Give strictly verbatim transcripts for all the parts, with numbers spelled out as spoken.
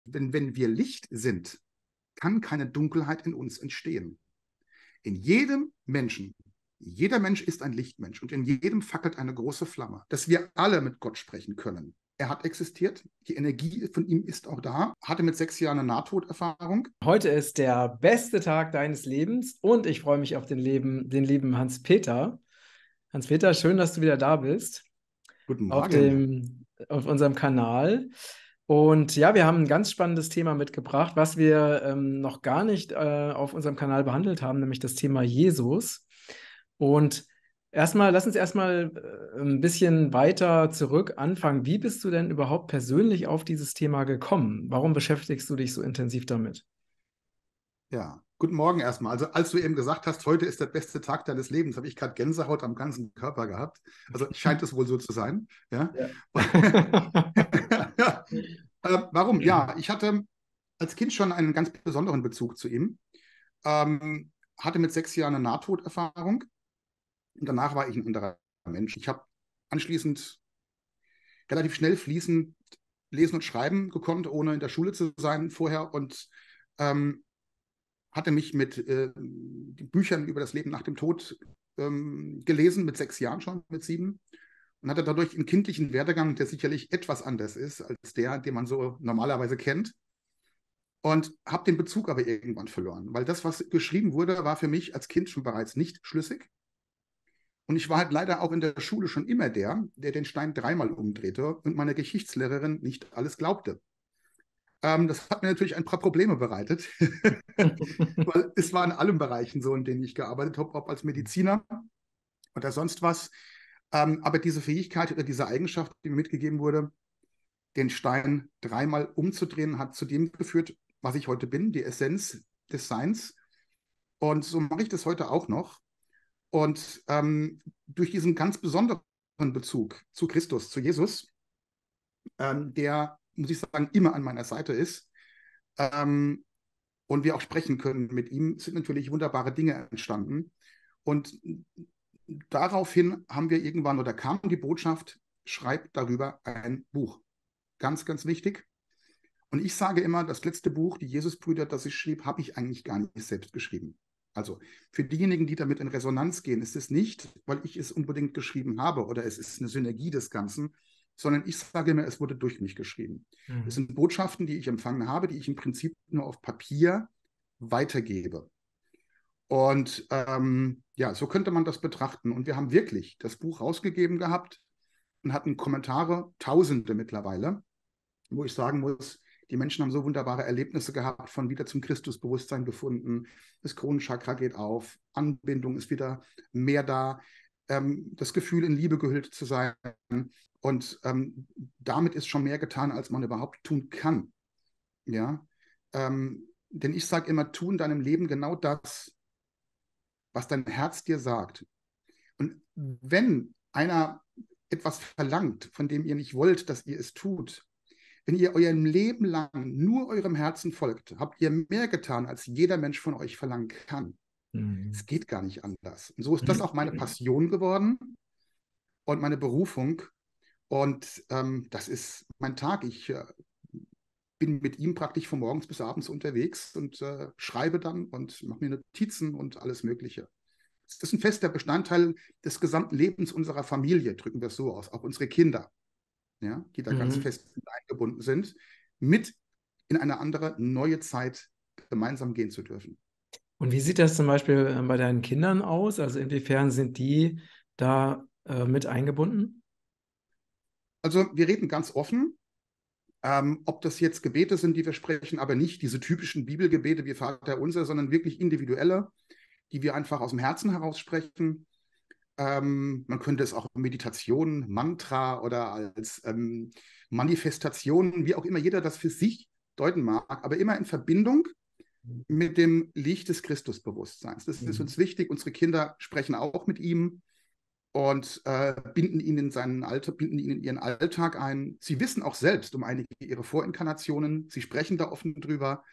Denn wenn wir Licht sind, kann keine Dunkelheit in uns entstehen. In jedem Menschen, jeder Mensch ist ein Lichtmensch und in jedem fackelt eine große Flamme, dass wir alle mit Gott sprechen können. Er hat existiert, die Energie von ihm ist auch da, hatte mit sechs Jahren eine Nahtoderfahrung. Heute ist der beste Tag deines Lebens und ich freue mich auf den, Leben, den lieben Hans-Peter. Hans-Peter, schön, dass du wieder da bist Guten auf Morgen. dem, auf unserem Kanal. Und ja, wir haben ein ganz spannendes Thema mitgebracht, was wir ähm, noch gar nicht äh, auf unserem Kanal behandelt haben, nämlich das Thema Jesus. Und erstmal, lass uns erstmal äh, ein bisschen weiter zurück anfangen. Wie bist du denn überhaupt persönlich auf dieses Thema gekommen? Warum beschäftigst du dich so intensiv damit? Ja, guten Morgen erstmal. Also als du eben gesagt hast, heute ist der beste Tag deines Lebens, habe ich gerade Gänsehaut am ganzen Körper gehabt. Also scheint es wohl so zu sein. Ja. Ja. äh, warum? Ja, ich hatte als Kind schon einen ganz besonderen Bezug zu ihm. Ähm, hatte mit sechs Jahren eine Nahtoderfahrung und danach war ich ein anderer Mensch. Ich habe anschließend relativ schnell fließend lesen und schreiben gekonnt, ohne in der Schule zu sein vorher und ähm, hatte mich mit äh, Büchern über das Leben nach dem Tod ähm, gelesen, mit sechs Jahren schon, mit sieben. Und hatte dadurch einen kindlichen Werdegang, der sicherlich etwas anders ist als der, den man so normalerweise kennt. Und habe den Bezug aber irgendwann verloren, weil das, was geschrieben wurde, war für mich als Kind schon bereits nicht schlüssig. Und ich war halt leider auch in der Schule schon immer der, der den Stein dreimal umdrehte und meine Geschichtslehrerin nicht alles glaubte. Ähm, das hat mir natürlich ein paar Probleme bereitet, weil es war in allen Bereichen so, in denen ich gearbeitet habe, ob als Mediziner oder sonst was. Ähm, aber diese Fähigkeit oder diese Eigenschaft, die mir mitgegeben wurde, den Stein dreimal umzudrehen, hat zu dem geführt, was ich heute bin, die Essenz des Seins. Und so mache ich das heute auch noch. Und ähm, durch diesen ganz besonderen Bezug zu Christus, zu Jesus, ähm, der, muss ich sagen, immer an meiner Seite ist, ähm, und wir auch sprechen können mit ihm, sind natürlich wunderbare Dinge entstanden. Und daraufhin haben wir irgendwann oder kam die Botschaft, schreib darüber ein Buch. Ganz, ganz wichtig. Und ich sage immer, das letzte Buch, die Jesusbrüder, das ich schrieb, habe ich eigentlich gar nicht selbst geschrieben. Also für diejenigen, die damit in Resonanz gehen, ist es nicht, weil ich es unbedingt geschrieben habe oder es ist eine Synergie des Ganzen, sondern ich sage immer, es wurde durch mich geschrieben. Es Mhm. sind Botschaften, die ich empfangen habe, die ich im Prinzip nur auf Papier weitergebe. Und ähm, ja, so könnte man das betrachten. Und wir haben wirklich das Buch rausgegeben gehabt und hatten Kommentare, Tausende mittlerweile, wo ich sagen muss, die Menschen haben so wunderbare Erlebnisse gehabt, von wieder zum Christusbewusstsein gefunden. Das Kronenchakra geht auf, Anbindung ist wieder mehr da, ähm, das Gefühl, in Liebe gehüllt zu sein. Und ähm, damit ist schon mehr getan, als man überhaupt tun kann. Ja, ähm, denn ich sage immer, tu in deinem Leben genau das, was dein Herz dir sagt. Und wenn einer etwas verlangt, von dem ihr nicht wollt, dass ihr es tut, wenn ihr eurem Leben lang nur eurem Herzen folgt, habt ihr mehr getan, als jeder Mensch von euch verlangen kann. Es Mhm. geht gar nicht anders. Und so ist das auch meine Passion geworden und meine Berufung. Und ähm, das ist mein Tag. Ich äh, bin mit ihm praktisch von morgens bis abends unterwegs und äh, schreibe dann und mache mir Notizen und alles Mögliche. Es ist ein fester Bestandteil des gesamten Lebens unserer Familie, drücken wir es so aus, auch unsere Kinder, ja, die da ganz Mhm. fest eingebunden sind, mit in eine andere, neue Zeit gemeinsam gehen zu dürfen. Und wie sieht das zum Beispiel äh, bei deinen Kindern aus? Also inwiefern sind die da äh, mit eingebunden? Also wir reden ganz offen, ähm, ob das jetzt Gebete sind, die wir sprechen, aber nicht diese typischen Bibelgebete wie Vater unser, sondern wirklich individuelle, die wir einfach aus dem Herzen heraus sprechen. Ähm, man könnte es auch Meditation, Mantra oder als ähm, Manifestation, wie auch immer jeder das für sich deuten mag, aber immer in Verbindung mit dem Licht des Christusbewusstseins. Das ist Mhm. uns wichtig. Unsere Kinder sprechen auch mit ihm und äh, binden ihn in seinen Alltag, binden ihn in ihren Alltag ein. Sie wissen auch selbst um einige ihre Vorinkarnationen. Sie sprechen da offen drüber.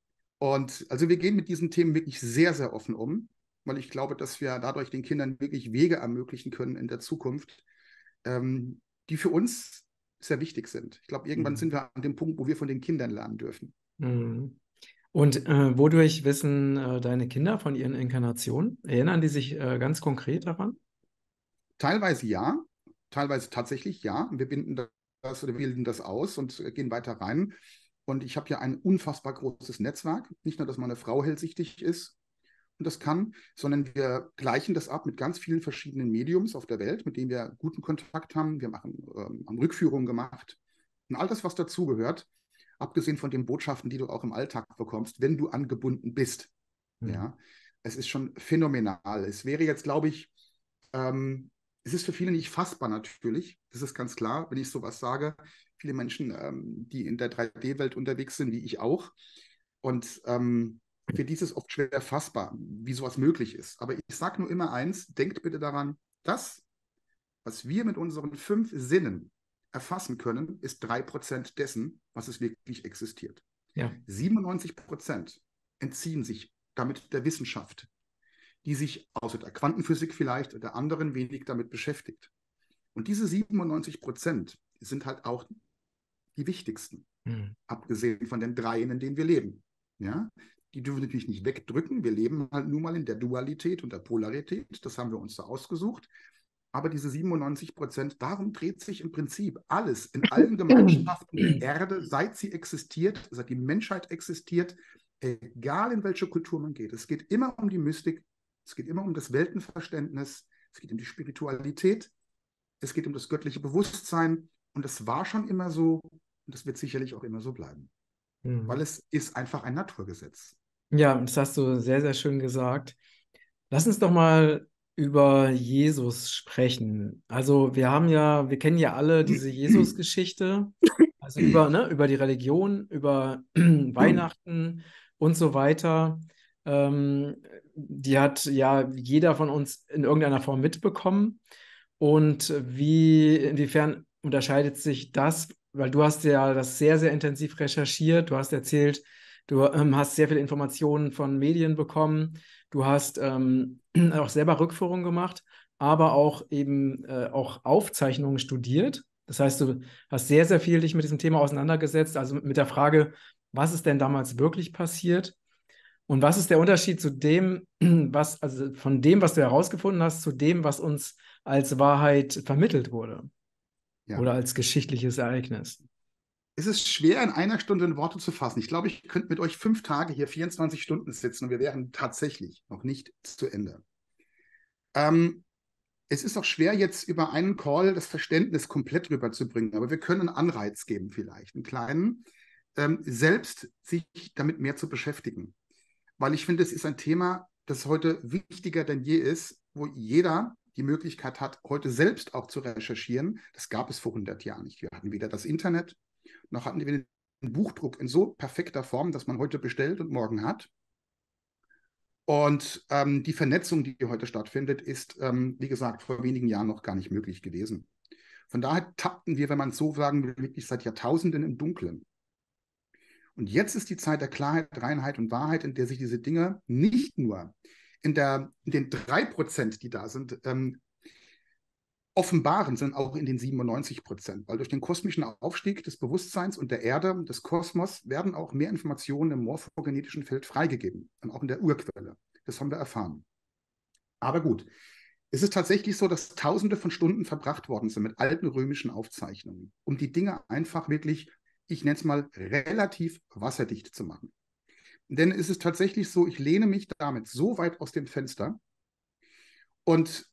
Und also wir gehen mit diesen Themen wirklich sehr, sehr offen um, weil ich glaube, dass wir dadurch den Kindern wirklich Wege ermöglichen können in der Zukunft, ähm, die für uns sehr wichtig sind. Ich glaube, irgendwann Mhm. sind wir an dem Punkt, wo wir von den Kindern lernen dürfen. Mhm. Und äh, wodurch wissen äh, deine Kinder von ihren Inkarnationen? Erinnern die sich äh, ganz konkret daran? Teilweise ja, teilweise tatsächlich ja. Wir binden das oder bilden das aus und gehen weiter rein. Und ich habe ja ein unfassbar großes Netzwerk. Nicht nur, dass meine Frau hellsichtig ist und das kann, sondern wir gleichen das ab mit ganz vielen verschiedenen Mediums auf der Welt, mit denen wir guten Kontakt haben. Wir machen, ähm, haben Rückführungen gemacht und all das, was dazugehört, abgesehen von den Botschaften, die du auch im Alltag bekommst, wenn du angebunden bist. Mhm. Ja, es ist schon phänomenal. Es wäre jetzt, glaube ich, ähm, es ist für viele nicht fassbar natürlich. Das ist ganz klar, wenn ich sowas sage. Viele Menschen, ähm, die in der drei D-Welt unterwegs sind, wie ich auch. Und ähm, für die ist es oft schwer fassbar, wie sowas möglich ist. Aber ich sage nur immer eins, denkt bitte daran, das, was wir mit unseren fünf Sinnen erfassen können, ist drei Prozent dessen, was es wirklich existiert. Ja. siebenundneunzig Prozent entziehen sich damit der Wissenschaft, die sich außer der Quantenphysik vielleicht oder anderen wenig damit beschäftigt. Und diese siebenundneunzig Prozent sind halt auch die wichtigsten, Mhm. abgesehen von den dreien, in denen wir leben. Ja? Die dürfen wir natürlich nicht wegdrücken. Wir leben halt nun mal in der Dualität und der Polarität. Das haben wir uns so ausgesucht. Aber diese siebenundneunzig Prozent, darum dreht sich im Prinzip alles in allen Gemeinschaften der Erde, seit sie existiert, seit die Menschheit existiert, egal in welche Kultur man geht. Es geht immer um die Mystik, es geht immer um das Weltenverständnis, es geht um die Spiritualität, es geht um das göttliche Bewusstsein. Und das war schon immer so und das wird sicherlich auch immer so bleiben, weil Mhm. es ist einfach ein Naturgesetz. Ja, das hast du sehr, sehr schön gesagt. Lass uns doch mal über Jesus sprechen. Also wir haben ja, wir kennen ja alle diese Jesus-Geschichte, also über, ne, über die Religion, über Weihnachten und so weiter. Ähm, die hat ja jeder von uns in irgendeiner Form mitbekommen. Und wie, inwiefern unterscheidet sich das? Weil du hast ja das sehr, sehr intensiv recherchiert. Du hast erzählt, du ähm, hast sehr viele Informationen von Medien bekommen. Du hast ähm, auch selber Rückführungen gemacht, aber auch eben äh, auch Aufzeichnungen studiert. Das heißt, du hast sehr, sehr viel dich mit diesem Thema auseinandergesetzt, also mit der Frage, was ist denn damals wirklich passiert? Und was ist der Unterschied zu dem, was, also von dem, was du herausgefunden hast, zu dem, was uns als Wahrheit vermittelt wurde Ja. oder als geschichtliches Ereignis? Es ist schwer, in einer Stunde in Worte zu fassen. Ich glaube, ich könnte mit euch fünf Tage hier vierundzwanzig Stunden sitzen und wir wären tatsächlich noch nicht zu Ende. Ähm, es ist auch schwer, jetzt über einen Call das Verständnis komplett rüberzubringen, aber wir können einen Anreiz geben vielleicht, einen kleinen, ähm, selbst sich damit mehr zu beschäftigen. Weil ich finde, es ist ein Thema, das heute wichtiger denn je ist, wo jeder die Möglichkeit hat, heute selbst auch zu recherchieren. Das gab es vor hundert Jahren nicht. Wir hatten weder das Internet, noch hatten wir den Buchdruck in so perfekter Form, dass man heute bestellt und morgen hat. Und ähm, die Vernetzung, die heute stattfindet, ist, ähm, wie gesagt, vor wenigen Jahren noch gar nicht möglich gewesen. Von daher tappten wir, wenn man es so sagen will, wirklich seit Jahrtausenden im Dunkeln. Und jetzt ist die Zeit der Klarheit, Reinheit und Wahrheit, in der sich diese Dinge nicht nur in, der, in den drei Prozent, die da sind, ähm, offenbaren, sondern auch in den siebenundneunzig Prozent. Weil durch den kosmischen Aufstieg des Bewusstseins und der Erde, des Kosmos, werden auch mehr Informationen im morphogenetischen Feld freigegeben und auch in der Urquelle. Das haben wir erfahren. Aber gut, es ist tatsächlich so, dass Tausende von Stunden verbracht worden sind mit alten römischen Aufzeichnungen, um die Dinge einfach wirklich, ich nenne es mal, relativ wasserdicht zu machen. Denn es ist tatsächlich so, ich lehne mich damit so weit aus dem Fenster und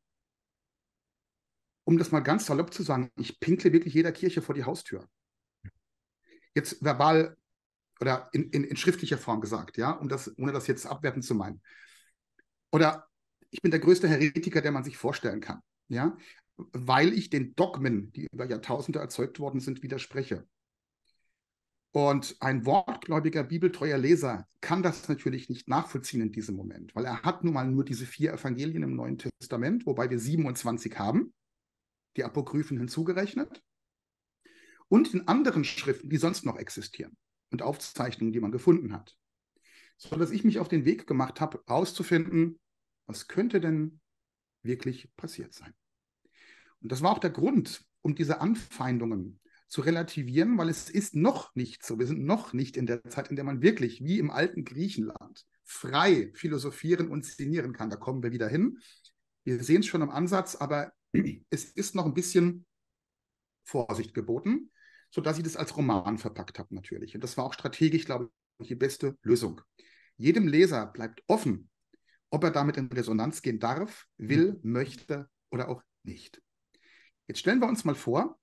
um das mal ganz salopp zu sagen, ich pinkle wirklich jeder Kirche vor die Haustür. Jetzt verbal oder in, in, in schriftlicher Form gesagt, ja, um das, ohne das jetzt abwertend zu meinen. Oder ich bin der größte Heretiker, der man sich vorstellen kann, ja, weil ich den Dogmen, die über Jahrtausende erzeugt worden sind, widerspreche. Und ein wortgläubiger, bibeltreuer Leser kann das natürlich nicht nachvollziehen in diesem Moment, weil er hat nun mal nur diese vier Evangelien im Neuen Testament, wobei wir siebenundzwanzig haben, die Apokryphen hinzugerechnet, und in anderen Schriften, die sonst noch existieren und Aufzeichnungen, die man gefunden hat. So dass ich mich auf den Weg gemacht habe, herauszufinden, was könnte denn wirklich passiert sein. Und das war auch der Grund, um diese Anfeindungen zu relativieren, weil es ist noch nicht so. Wir sind noch nicht in der Zeit, in der man wirklich, wie im alten Griechenland, frei philosophieren und szenieren kann. Da kommen wir wieder hin. Wir sehen es schon im Ansatz, aber es ist noch ein bisschen Vorsicht geboten, sodass ich das als Roman verpackt habe natürlich. Und das war auch strategisch, glaube ich, die beste Lösung. Jedem Leser bleibt offen, ob er damit in Resonanz gehen darf, will, möchte oder auch nicht. Jetzt stellen wir uns mal vor,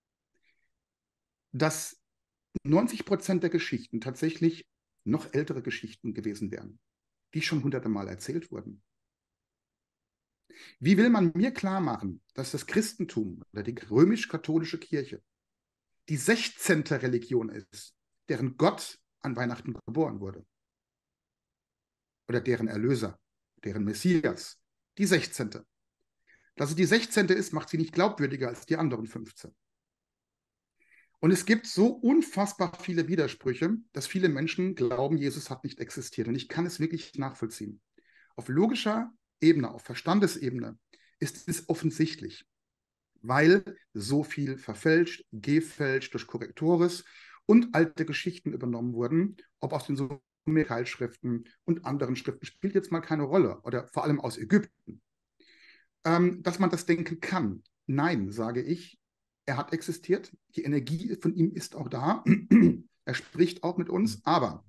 dass neunzig Prozent der Geschichten tatsächlich noch ältere Geschichten gewesen wären, die schon hunderte Mal erzählt wurden. Wie will man mir klar machen, dass das Christentum oder die römisch-katholische Kirche die sechzehnte Religion ist, deren Gott an Weihnachten geboren wurde? Oder deren Erlöser, deren Messias, die sechzehnte. Dass sie die sechzehnte ist, macht sie nicht glaubwürdiger als die anderen fünfzehn. Und es gibt so unfassbar viele Widersprüche, dass viele Menschen glauben, Jesus hat nicht existiert. Und ich kann es wirklich nachvollziehen. Auf logischer Ebene, auf Verstandesebene ist es offensichtlich, weil so viel verfälscht, gefälscht durch Korrektores und alte Geschichten übernommen wurden, ob aus den Sumerkeilschriften und anderen Schriften, spielt jetzt mal keine Rolle, oder vor allem aus Ägypten. Ähm, dass man das denken kann. Nein, sage ich, er hat existiert, die Energie von ihm ist auch da, er spricht auch mit uns, aber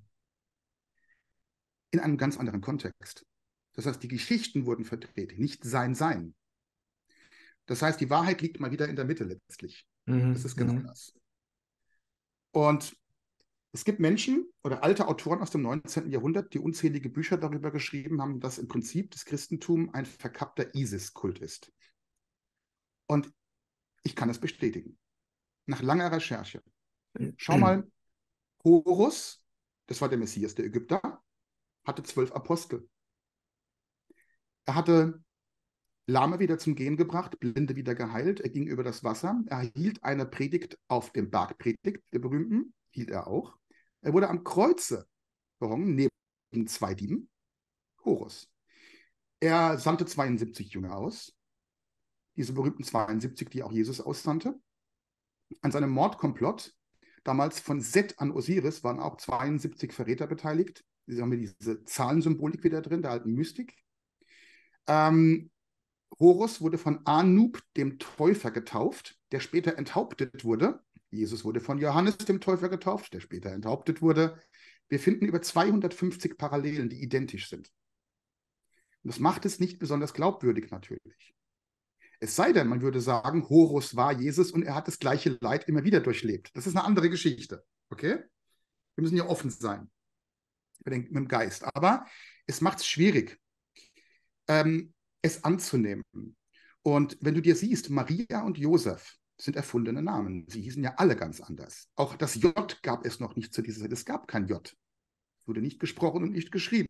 in einem ganz anderen Kontext. Das heißt, die Geschichten wurden verdreht, nicht sein Sein. Das heißt, die Wahrheit liegt mal wieder in der Mitte letztlich. Mhm. Das ist genau Mhm. das. Und es gibt Menschen oder alte Autoren aus dem neunzehnten Jahrhundert, die unzählige Bücher darüber geschrieben haben, dass im Prinzip das Christentum ein verkappter Isis-Kult ist. Und ich kann es bestätigen. Nach langer Recherche. Schau mal, Horus, das war der Messias der Ägypter, hatte zwölf Apostel. Er hatte Lahme wieder zum Gehen gebracht, Blinde wieder geheilt, er ging über das Wasser, er hielt eine Predigt auf dem Bergpredigt, der berühmten, hielt er auch. Er wurde am Kreuze gehangen, neben zwei Dieben, Horus. Er sandte zweiundsiebzig Jünger aus, diese berühmten zweiundsiebzig, die auch Jesus aussandte. An seinem Mordkomplott, damals von Set an Osiris, waren auch zweiundsiebzig Verräter beteiligt. Sie haben wir diese Zahlensymbolik wieder drin, der alten Mystik. Ähm, Horus wurde von Anub, dem Täufer, getauft, der später enthauptet wurde. Jesus wurde von Johannes, dem Täufer, getauft, der später enthauptet wurde. Wir finden über zweihundertfünfzig Parallelen, die identisch sind. Und das macht es nicht besonders glaubwürdig natürlich. Es sei denn, man würde sagen, Horus war Jesus und er hat das gleiche Leid immer wieder durchlebt. Das ist eine andere Geschichte. Okay? Wir müssen ja offen sein mit dem Geist. Aber es macht es schwierig, ähm, es anzunehmen. Und wenn du dir siehst, Maria und Josef sind erfundene Namen. Sie hießen ja alle ganz anders. Auch das J gab es noch nicht zu dieser Zeit. Es gab kein J. Es wurde nicht gesprochen und nicht geschrieben.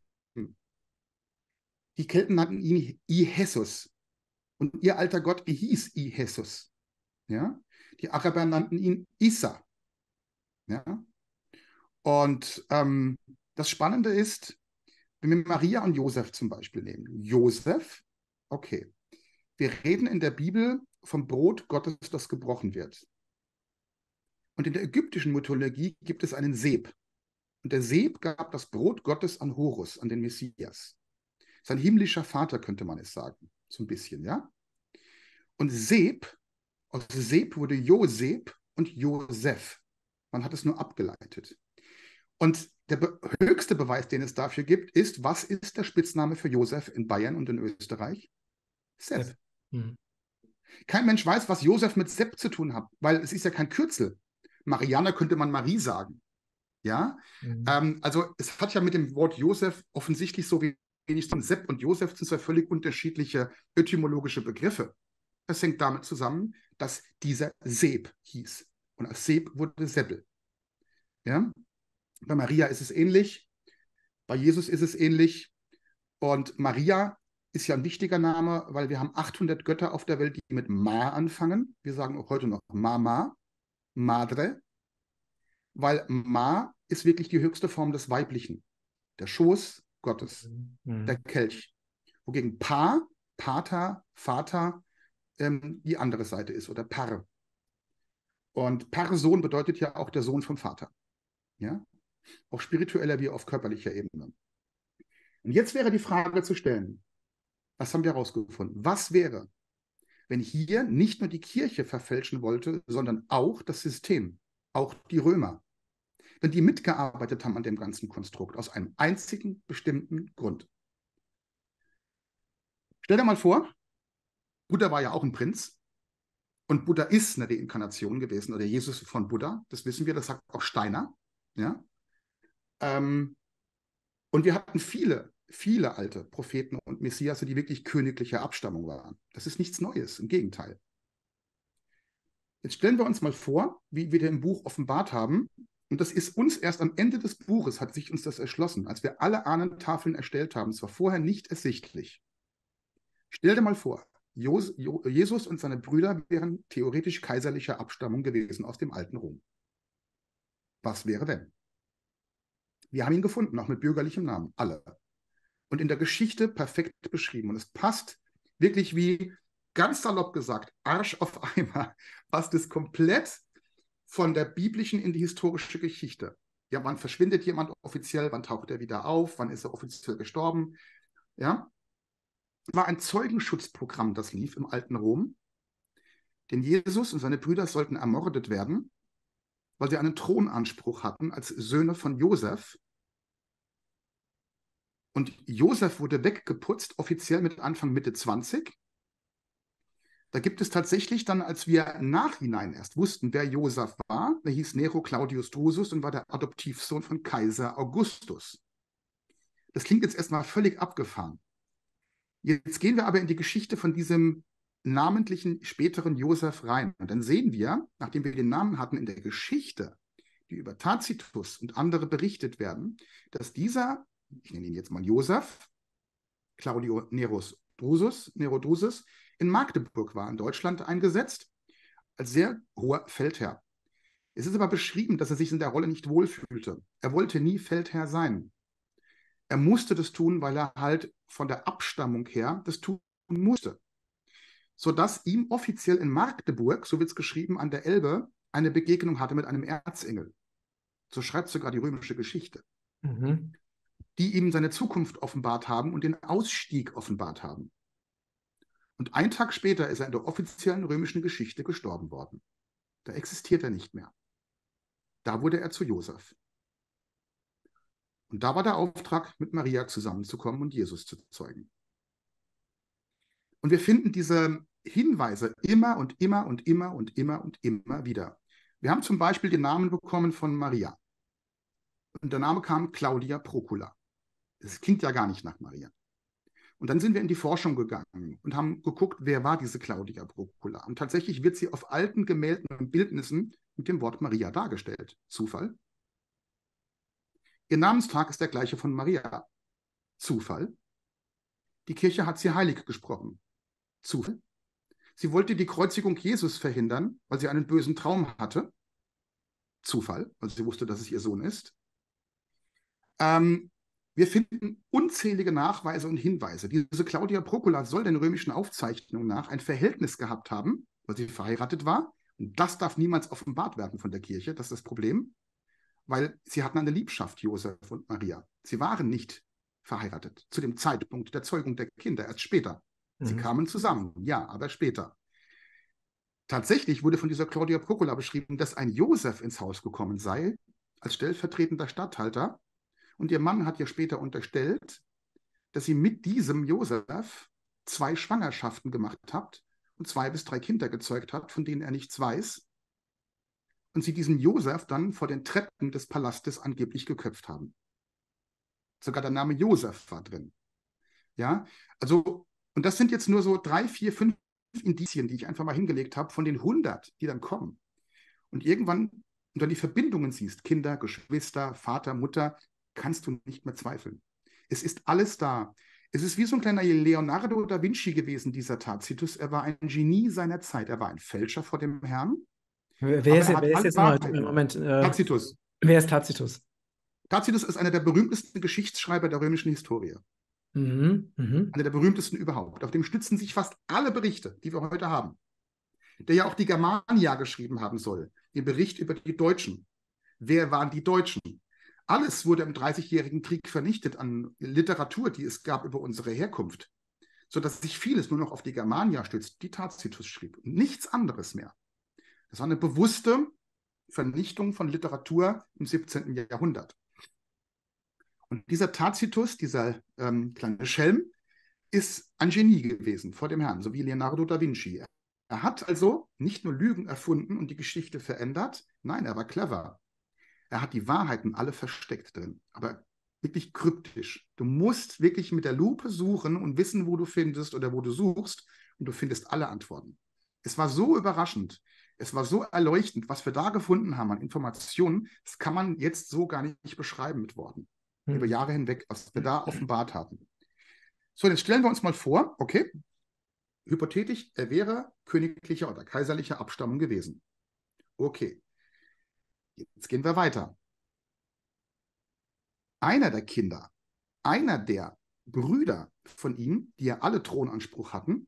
Die Kelten nannten ihn Ihesus. Und ihr alter Gott hieß Ihesus. Ja? Die Araber nannten ihn Isa. Ja? Und ähm, das Spannende ist, wenn wir Maria und Josef zum Beispiel nehmen. Josef, okay. Wir reden in der Bibel vom Brot Gottes, das gebrochen wird. Und in der ägyptischen Mythologie gibt es einen Seb. Und der Seb gab das Brot Gottes an Horus, an den Messias. Sein himmlischer Vater, könnte man es sagen. So ein bisschen, ja? Und Seb, aus Seb wurde Josep und Josef. Man hat es nur abgeleitet. Und der be höchste Beweis, den es dafür gibt, ist, was ist der Spitzname für Josef in Bayern und in Österreich? Sepp. Sepp. Mhm. Kein Mensch weiß, was Josef mit Sepp zu tun hat, weil es ist ja kein Kürzel. Mariana könnte man Marie sagen. Ja? Mhm. Ähm, also es hat ja mit dem Wort Josef offensichtlich so wenig zu tun. Sepp und Josef sind zwei völlig unterschiedliche etymologische Begriffe. Das hängt damit zusammen, dass dieser Seb hieß. Und aus Seb wurde Sebbel. Ja? Bei Maria ist es ähnlich. Bei Jesus ist es ähnlich. Und Maria ist ja ein wichtiger Name, weil wir haben achthundert Götter auf der Welt, die mit Ma anfangen. Wir sagen auch heute noch Mama, Madre, weil Ma ist wirklich die höchste Form des Weiblichen. Der Schoß Gottes, Mhm. der Kelch. Wogegen Pa, Pater, Vater ähm, die andere Seite ist oder Par. Und Person bedeutet ja auch der Sohn vom Vater. Ja? Auf spiritueller wie auf körperlicher Ebene. Und jetzt wäre die Frage zu stellen, was haben wir herausgefunden? Was wäre, wenn hier nicht nur die Kirche verfälschen wollte, sondern auch das System, auch die Römer, wenn die mitgearbeitet haben an dem ganzen Konstrukt, aus einem einzigen bestimmten Grund. Stell dir mal vor, Buddha war ja auch ein Prinz und Buddha ist eine Reinkarnation gewesen, oder Jesus von Buddha, das wissen wir, das sagt auch Steiner. Ja? Ähm, und wir hatten viele, viele alte Propheten und Messias, die wirklich königlicher Abstammung waren. Das ist nichts Neues, im Gegenteil. Jetzt stellen wir uns mal vor, wie wir im Buch offenbart haben, und das ist uns erst am Ende des Buches, hat sich uns das erschlossen, als wir alle Ahnentafeln erstellt haben. Es war vorher nicht ersichtlich. Stell dir mal vor, Jesus und seine Brüder wären theoretisch kaiserlicher Abstammung gewesen aus dem alten Rom. Was wäre denn? Wir haben ihn gefunden, auch mit bürgerlichem Namen, alle. Und in der Geschichte perfekt beschrieben. Und es passt wirklich wie, ganz salopp gesagt, Arsch auf Eimer, passt es komplett von der biblischen in die historische Geschichte. Ja, wann verschwindet jemand offiziell, wann taucht er wieder auf, wann ist er offiziell gestorben? Ja, war ein Zeugenschutzprogramm, das lief im alten Rom. Denn Jesus und seine Brüder sollten ermordet werden, weil sie einen Thronanspruch hatten als Söhne von Josef. Und Josef wurde weggeputzt, offiziell mit Anfang Mitte zwanzig. Da gibt es tatsächlich dann, als wir im Nachhinein erst wussten, wer Josef war, der hieß Nero Claudius Drusus und war der Adoptivsohn von Kaiser Augustus. Das klingt jetzt erstmal völlig abgefahren. Jetzt gehen wir aber in die Geschichte von diesem namentlichen späteren Josef rein. Und dann sehen wir, nachdem wir den Namen hatten in der Geschichte, die über Tacitus und andere berichtet werden, dass dieser, ich nenne ihn jetzt mal Josef, Claudio Nerus Drusus, Nero Drusus, in Magdeburg war, in Deutschland eingesetzt, als sehr hoher Feldherr. Es ist aber beschrieben, dass er sich in der Rolle nicht wohlfühlte. Er wollte nie Feldherr sein. Er musste das tun, weil er halt von der Abstammung her das tun musste. Sodass ihm offiziell in Magdeburg, so wird es geschrieben, an der Elbe, eine Begegnung hatte mit einem Erzengel. So schreibt sogar die römische Geschichte. Mhm. Die ihm seine Zukunft offenbart haben und den Ausstieg offenbart haben. Und einen Tag später ist er in der offiziellen römischen Geschichte gestorben worden. Da existiert er nicht mehr. Da wurde er zu Josef. Und da war der Auftrag, mit Maria zusammenzukommen und Jesus zu zeugen. Und wir finden diese Hinweise immer und immer und immer und immer und immer wieder. Wir haben zum Beispiel den Namen bekommen von Maria. Und der Name kam Claudia Procula. Das klingt ja gar nicht nach Maria. Und dann sind wir in die Forschung gegangen und haben geguckt, wer war diese Claudia Procula. Und tatsächlich wird sie auf alten Gemälden und Bildnissen mit dem Wort Maria dargestellt. Zufall? Ihr Namenstag ist der gleiche von Maria. Zufall? Die Kirche hat sie heilig gesprochen. Zufall? Sie wollte die Kreuzigung Jesus verhindern, weil sie einen bösen Traum hatte. Zufall, weil sie wusste, dass es ihr Sohn ist. Ähm, Wir finden unzählige Nachweise und Hinweise. Diese Claudia Procula soll den römischen Aufzeichnungen nach ein Verhältnis gehabt haben, weil sie verheiratet war. Und das darf niemals offenbart werden von der Kirche. Das ist das Problem, weil sie hatten eine Liebschaft, Josef und Maria. Sie waren nicht verheiratet zu dem Zeitpunkt der Zeugung der Kinder, erst später. Mhm. Sie kamen zusammen, ja, aber später. Tatsächlich wurde von dieser Claudia Procula beschrieben, dass ein Josef ins Haus gekommen sei, als stellvertretender Statthalter. Und ihr Mann hat ihr später unterstellt, dass sie mit diesem Josef zwei Schwangerschaften gemacht hat und zwei bis drei Kinder gezeugt hat, von denen er nichts weiß. Und sie diesen Josef dann vor den Treppen des Palastes angeblich geköpft haben. Sogar der Name Josef war drin. Ja, also, und das sind jetzt nur so drei, vier, fünf Indizien, die ich einfach mal hingelegt habe, von den hundert, die dann kommen. Und irgendwann, und dann die Verbindungen siehst, Kinder, Geschwister, Vater, Mutter, kannst du nicht mehr zweifeln. Es ist alles da. Es ist wie so ein kleiner Leonardo da Vinci gewesen, dieser Tacitus. Er war ein Genie seiner Zeit. Er war ein Fälscher vor dem Herrn. Wer, wer ist, wer ist jetzt mal, Moment. Äh, Tacitus. Wer ist Tacitus? Tacitus ist einer der berühmtesten Geschichtsschreiber der römischen Historie. Mhm, mh. Einer der berühmtesten überhaupt. Auf dem stützen sich fast alle Berichte, die wir heute haben. Der ja auch die Germania geschrieben haben soll. den Bericht über die Deutschen. Wer waren die Deutschen? Alles wurde im Dreißigjährigen Krieg vernichtet an Literatur, die es gab über unsere Herkunft, sodass sich vieles nur noch auf die Germania stützt, die Tacitus schrieb. Nichts anderes mehr. Das war eine bewusste Vernichtung von Literatur im siebzehnten Jahrhundert. Und dieser Tacitus, dieser ähm, kleine Schelm, ist ein Genie gewesen vor dem Herrn, so wie Leonardo da Vinci. Er hat also nicht nur Lügen erfunden und die Geschichte verändert, nein, er war clever. Er hat die Wahrheiten alle versteckt drin, aber wirklich kryptisch. Du musst wirklich mit der Lupe suchen und wissen, wo du findest oder wo du suchst, und du findest alle Antworten. Es war so überraschend, es war so erleuchtend, was wir da gefunden haben an Informationen, das kann man jetzt so gar nicht beschreiben mit Worten. Hm. Über Jahre hinweg, was wir da offenbart haben. So, jetzt stellen wir uns mal vor, okay, hypothetisch, er wäre königlicher oder kaiserlicher Abstammung gewesen. Okay, jetzt gehen wir weiter. Einer der Kinder, einer der Brüder von ihm, die ja alle Thronanspruch hatten,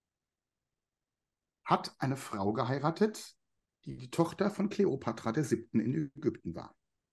hat eine Frau geheiratet, die die Tochter von Kleopatra der Siebten in Ägypten war.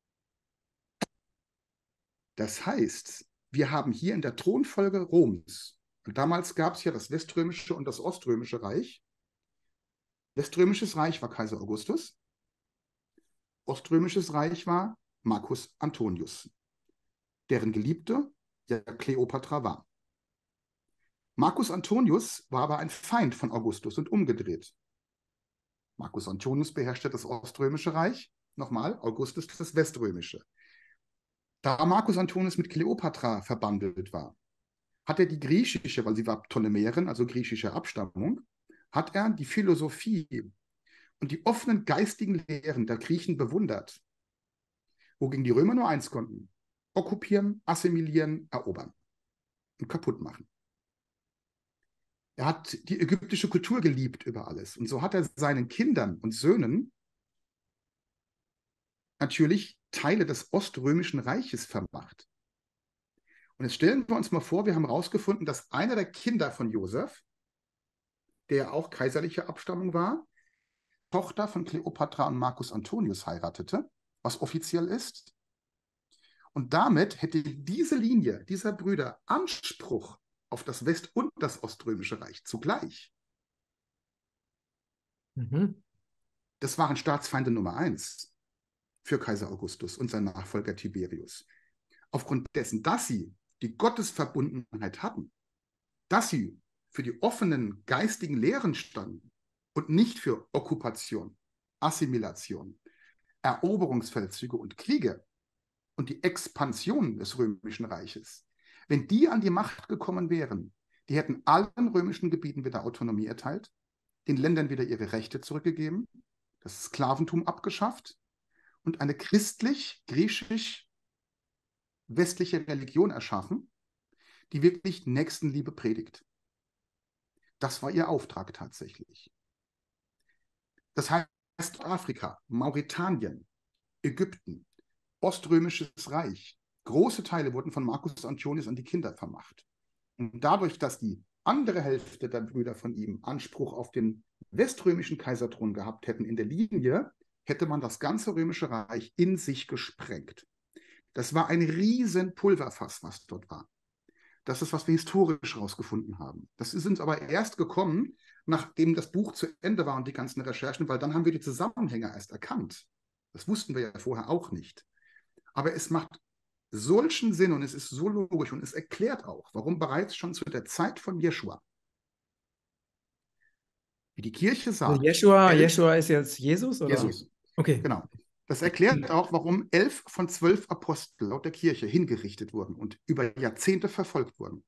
Das heißt, wir haben hier in der Thronfolge Roms, und damals gab es ja das Weströmische und das Oströmische Reich. Weströmisches Reich war Kaiser Augustus, Oströmisches Reich war Marcus Antonius, deren Geliebte ja Kleopatra war. Marcus Antonius war aber ein Feind von Augustus und umgedreht. Marcus Antonius beherrschte das Oströmische Reich, nochmal, Augustus das Weströmische. Da Marcus Antonius mit Kleopatra verbandelt war, hat er die griechische, weil sie war Ptolemäerin, also griechische Abstammung, hat er die Philosophie und die offenen geistigen Lehren der Griechen bewundert, wogegen die Römer nur eins konnten: okkupieren, assimilieren, erobern und kaputt machen. Er hat die ägyptische Kultur geliebt über alles. Und so hat er seinen Kindern und Söhnen natürlich Teile des Oströmischen Reiches vermacht. Und jetzt stellen wir uns mal vor, wir haben herausgefunden, dass einer der Kinder von Josef, der auch kaiserliche Abstammung war, Tochter von Kleopatra und Marcus Antonius heiratete, was offiziell ist. Und damit hätte diese Linie dieser Brüder Anspruch auf das West- und das Oströmische Reich zugleich. Mhm. Das waren Staatsfeinde Nummer eins für Kaiser Augustus und sein Nachfolger Tiberius. Aufgrund dessen, dass sie die Gottesverbundenheit hatten, dass sie für die offenen geistigen Lehren standen und nicht für Okkupation, Assimilation, Eroberungsfeldzüge und Kriege und die Expansion des Römischen Reiches. Wenn die an die Macht gekommen wären, die hätten allen römischen Gebieten wieder Autonomie erteilt, den Ländern wieder ihre Rechte zurückgegeben, das Sklaventum abgeschafft und eine christlich-griechisch-westliche Religion erschaffen, die wirklich Nächstenliebe predigt. Das war ihr Auftrag tatsächlich. Das heißt, Afrika, Mauretanien, Ägypten, Oströmisches Reich, große Teile wurden von Marcus Antonius an die Kinder vermacht. Und dadurch, dass die andere Hälfte der Brüder von ihm Anspruch auf den weströmischen Kaiserthron gehabt hätten in der Linie, hätte man das ganze Römische Reich in sich gesprengt. Das war ein riesen Pulverfass, was dort war. Das ist, was wir historisch herausgefunden haben. Das ist uns aber erst gekommen, nachdem das Buch zu Ende war und die ganzen Recherchen, weil dann haben wir die Zusammenhänge erst erkannt. Das wussten wir ja vorher auch nicht. Aber es macht solchen Sinn und es ist so logisch und es erklärt auch, warum bereits schon zu der Zeit von Jeschua, wie die Kirche sagt, also Jeschua, Jeschua ist jetzt Jesus, oder? Jesus. Okay. Genau. Das erklärt auch, warum elf von zwölf Apostel laut der Kirche hingerichtet wurden und über Jahrzehnte verfolgt wurden.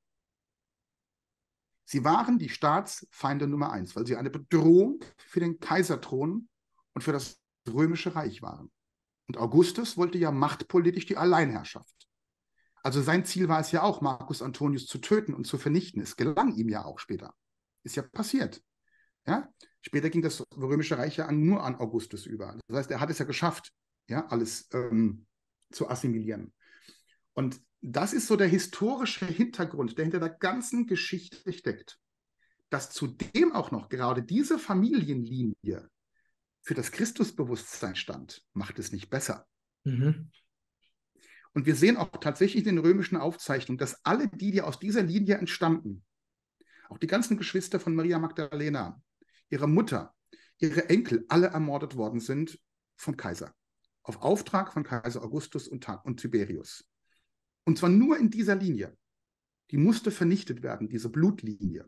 Sie waren die Staatsfeinde Nummer eins, weil sie eine Bedrohung für den Kaiserthron und für das Römische Reich waren. Und Augustus wollte ja machtpolitisch die Alleinherrschaft. Also sein Ziel war es ja auch, Marcus Antonius zu töten und zu vernichten. Es gelang ihm ja auch später. Ist ja passiert. Ja? Später ging das Römische Reich ja nur an Augustus über. Das heißt, er hat es ja geschafft, ja, alles ähm, zu assimilieren. Und das ist so der historische Hintergrund, der hinter der ganzen Geschichte steckt. Dass zudem auch noch gerade diese Familienlinie für das Christusbewusstsein stand, macht es nicht besser. Mhm. Und wir sehen auch tatsächlich in den römischen Aufzeichnungen, dass alle die, die aus dieser Linie entstammten, auch die ganzen Geschwister von Maria Magdalena, ihre Mutter, ihre Enkel, alle ermordet worden sind vom Kaiser. Auf Auftrag von Kaiser Augustus und, und Tiberius. Und zwar nur in dieser Linie. Die musste vernichtet werden, diese Blutlinie.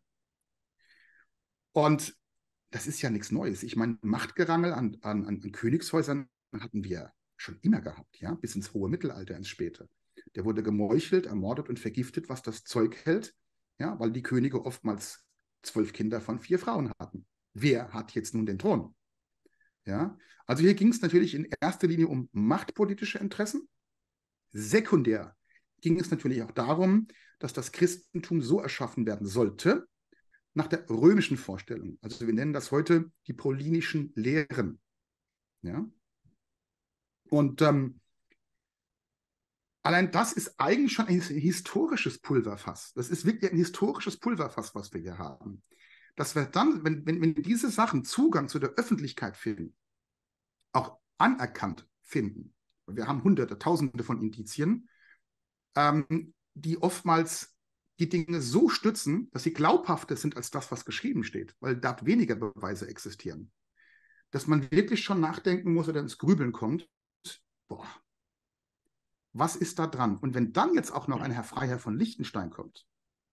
Und das ist ja nichts Neues. Ich meine, Machtgerangel an, an, an Königshäusern hatten wir schon immer gehabt, ja, bis ins hohe Mittelalter, ins Späte. Der wurde gemeuchelt, ermordet und vergiftet, was das Zeug hält, ja, weil die Könige oftmals zwölf Kinder von vier Frauen hatten. Wer hat jetzt nun den Thron? Ja, also hier ging es natürlich in erster Linie um machtpolitische Interessen. Sekundär ging es natürlich auch darum, dass das Christentum so erschaffen werden sollte, nach der römischen Vorstellung. Also wir nennen das heute die paulinischen Lehren. Ja? Und ähm, allein das ist eigentlich schon ein historisches Pulverfass. Das ist wirklich ein historisches Pulverfass, was wir hier haben. Dass wir dann, wenn, wenn, wenn diese Sachen Zugang zu der Öffentlichkeit finden, auch anerkannt finden, wir haben Hunderte, Tausende von Indizien, ähm, die oftmals die Dinge so stützen, dass sie glaubhafter sind als das, was geschrieben steht, weil dort weniger Beweise existieren. Dass man wirklich schon nachdenken muss oder ins Grübeln kommt, boah, was ist da dran? Und wenn dann jetzt auch noch ein Herr Freiherr von Liechtenstein kommt,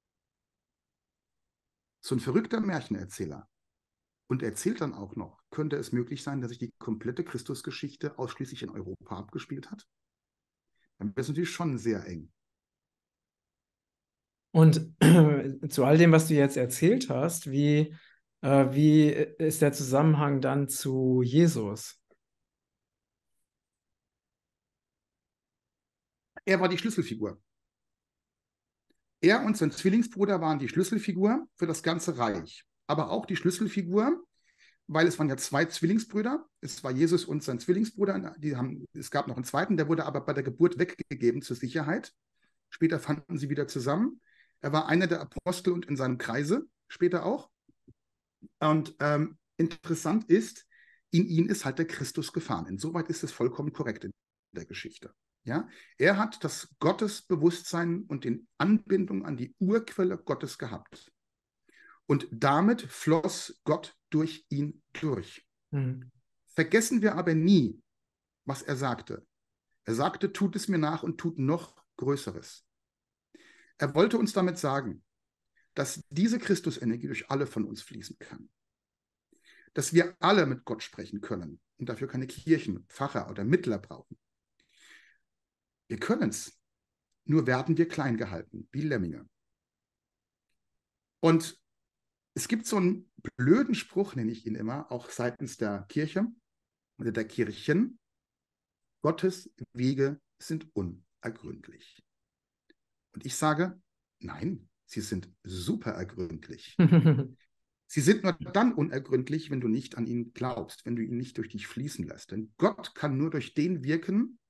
so ein verrückter Märchenerzähler, und erzählt dann auch noch, könnte es möglich sein, dass sich die komplette Christusgeschichte ausschließlich in Europa abgespielt hat? Dann wäre es natürlich schon sehr eng. Und zu all dem, was du jetzt erzählt hast, wie, äh, wie ist der Zusammenhang dann zu Jesus? Er war die Schlüsselfigur. Er und sein Zwillingsbruder waren die Schlüsselfigur für das ganze Reich. Aber auch die Schlüsselfigur, weil es waren ja zwei Zwillingsbrüder. Es war Jesus und sein Zwillingsbruder. Die haben, es gab noch einen zweiten, der wurde aber bei der Geburt weggegeben zur Sicherheit. Später fanden sie wieder zusammen. Er war einer der Apostel und in seinem Kreise, später auch. Und ähm, interessant ist, in ihn ist halt der Christus gefahren. Insoweit ist es vollkommen korrekt in der Geschichte. Ja? Er hat das Gottesbewusstsein und die Anbindung an die Urquelle Gottes gehabt. Und damit floss Gott durch ihn durch. Hm. Vergessen wir aber nie, was er sagte. Er sagte, tut es mir nach und tut noch Größeres. Er wollte uns damit sagen, dass diese Christusenergie durch alle von uns fließen kann. Dass wir alle mit Gott sprechen können und dafür keine Kirchen, Pfarrer oder Mittler brauchen. Wir können es, nur werden wir klein gehalten, wie Lemminge. Und es gibt so einen blöden Spruch, nenne ich ihn immer, auch seitens der Kirche oder der Kirchen. Gottes Wege sind unergründlich. Und ich sage, nein, sie sind super ergründlich. Sie sind nur dann unergründlich, wenn du nicht an ihn glaubst, wenn du ihn nicht durch dich fließen lässt. Denn Gott kann nur durch den wirken,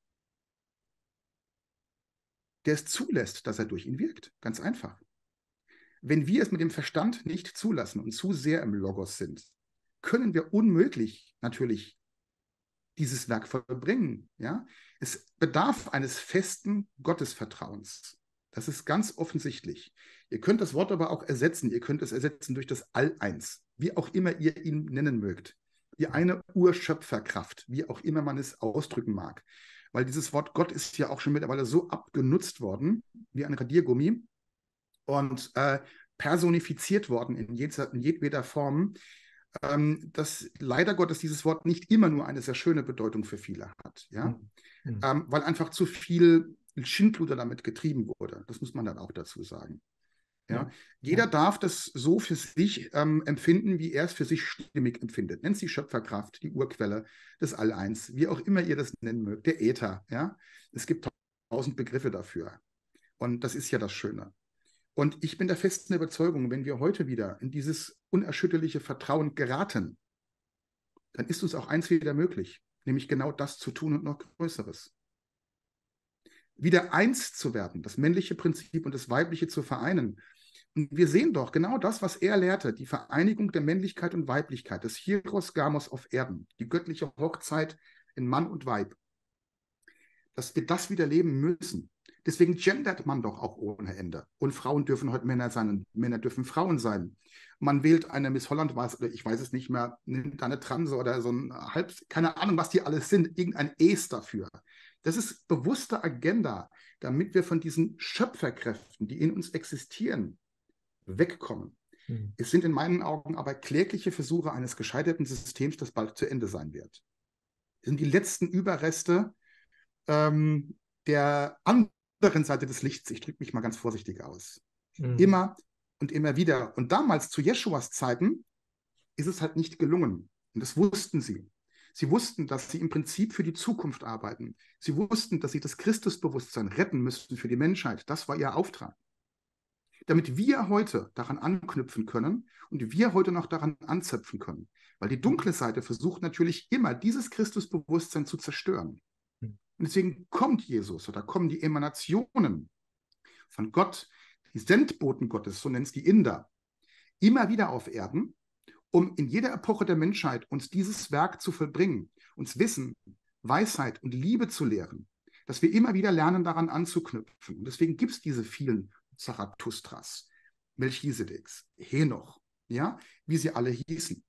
der es zulässt, dass er durch ihn wirkt. Ganz einfach. Wenn wir es mit dem Verstand nicht zulassen und zu sehr im Logos sind, können wir unmöglich natürlich dieses Werk vollbringen. Ja? Es bedarf eines festen Gottesvertrauens. Das ist ganz offensichtlich. Ihr könnt das Wort aber auch ersetzen. Ihr könnt es ersetzen durch das All-Eins, wie auch immer ihr ihn nennen mögt. Die eine Urschöpferkraft, wie auch immer man es ausdrücken mag. Weil dieses Wort Gott ist ja auch schon mittlerweile so abgenutzt worden, wie ein Radiergummi, und äh, personifiziert worden in, jeder, in jedweder Form, ähm, dass leider Gottes dieses Wort nicht immer nur eine sehr schöne Bedeutung für viele hat. Ja? Mhm. Ähm, weil einfach zu viel Schindluder damit getrieben wurde. Das muss man dann auch dazu sagen. Ja? Ja. Jeder Ja. darf das so für sich ähm, empfinden, wie er es für sich stimmig empfindet. Nennt sie Schöpferkraft, die Urquelle, das All-Eins, wie auch immer ihr das nennen mögt, der Äther. Ja? Es gibt tausend Begriffe dafür. Und das ist ja das Schöne. Und ich bin der festen Überzeugung, wenn wir heute wieder in dieses unerschütterliche Vertrauen geraten, dann ist uns auch eins wieder möglich, nämlich genau das zu tun und noch Größeres. Wieder eins zu werden, das männliche Prinzip und das weibliche zu vereinen Und wir sehen doch genau das, was er lehrte, die Vereinigung der Männlichkeit und Weiblichkeit, des Hieros Gamos auf Erden, die göttliche Hochzeit in Mann und Weib, dass wir das wieder leben müssen. Deswegen gendert man doch auch ohne Ende. Und Frauen dürfen heute Männer sein und Männer dürfen Frauen sein. Man wählt eine Miss Holland, was, oder ich weiß es nicht mehr, nimmt eine Transe oder so ein halb, keine Ahnung, was die alles sind, irgendein Es dafür. Das ist bewusste Agenda, damit wir von diesen Schöpferkräften, die in uns existieren, wegkommen. Mhm. Es sind in meinen Augen aber klägliche Versuche eines gescheiterten Systems, das bald zu Ende sein wird. Es sind die letzten Überreste ähm, der anderen Seite des Lichts. Ich drücke mich mal ganz vorsichtig aus. Mhm. Immer und immer wieder. Und damals, zu Jeschuas Zeiten, ist es halt nicht gelungen. Und das wussten sie. Sie wussten, dass sie im Prinzip für die Zukunft arbeiten. Sie wussten, dass sie das Christusbewusstsein retten müssten für die Menschheit. Das war ihr Auftrag. Damit wir heute daran anknüpfen können und wir heute noch daran anzapfen können. Weil die dunkle Seite versucht natürlich immer, dieses Christusbewusstsein zu zerstören. Und deswegen kommt Jesus oder kommen die Emanationen von Gott, die Sendboten Gottes, so nennt es die Inder, immer wieder auf Erden, um in jeder Epoche der Menschheit uns dieses Werk zu vollbringen, uns Wissen, Weisheit und Liebe zu lehren, dass wir immer wieder lernen, daran anzuknüpfen. Und deswegen gibt es diese vielen Zarathustras, Melchisedeks, Henoch, ja, wie sie alle hießen.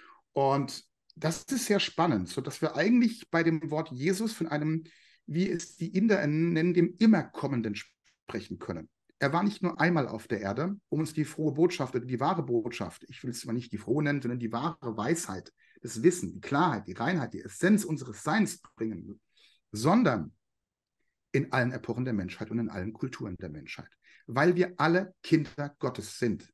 Und das ist sehr spannend, sodass wir eigentlich bei dem Wort Jesus von einem, wie es die Inder nennen, dem Immerkommenden sprechen können. Er war nicht nur einmal auf der Erde, um uns die frohe Botschaft oder die wahre Botschaft, ich will es zwar nicht die frohe nennen, sondern die wahre Weisheit, das Wissen, die Klarheit, die Reinheit, die Essenz unseres Seins bringen, sondern in allen Epochen der Menschheit und in allen Kulturen der Menschheit. Weil wir alle Kinder Gottes sind.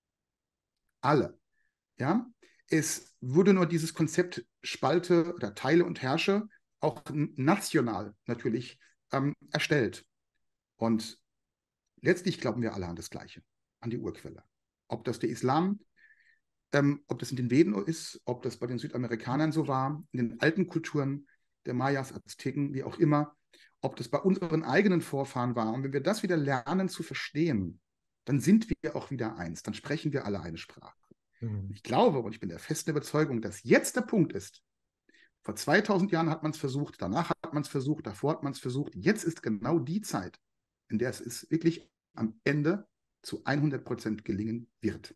Alle. Ja? Es wurde nur dieses Konzept Spalte oder Teile und Herrsche auch national natürlich ähm, erstellt. Und letztlich glauben wir alle an das Gleiche, an die Urquelle. Ob das der Islam, ähm, ob das in den Veden ist, ob das bei den Südamerikanern so war, in den alten Kulturen der Mayas, Azteken, wie auch immer, ob das bei unseren eigenen Vorfahren war. Und wenn wir das wieder lernen zu verstehen, dann sind wir auch wieder eins, dann sprechen wir alle eine Sprache. Mhm. Ich glaube und ich bin der festen Überzeugung, dass jetzt der Punkt ist. Vor zweitausend Jahren hat man es versucht, danach hat man es versucht, davor hat man es versucht. Jetzt ist genau die Zeit, in der es ist wirklich am Ende zu hundert Prozent gelingen wird.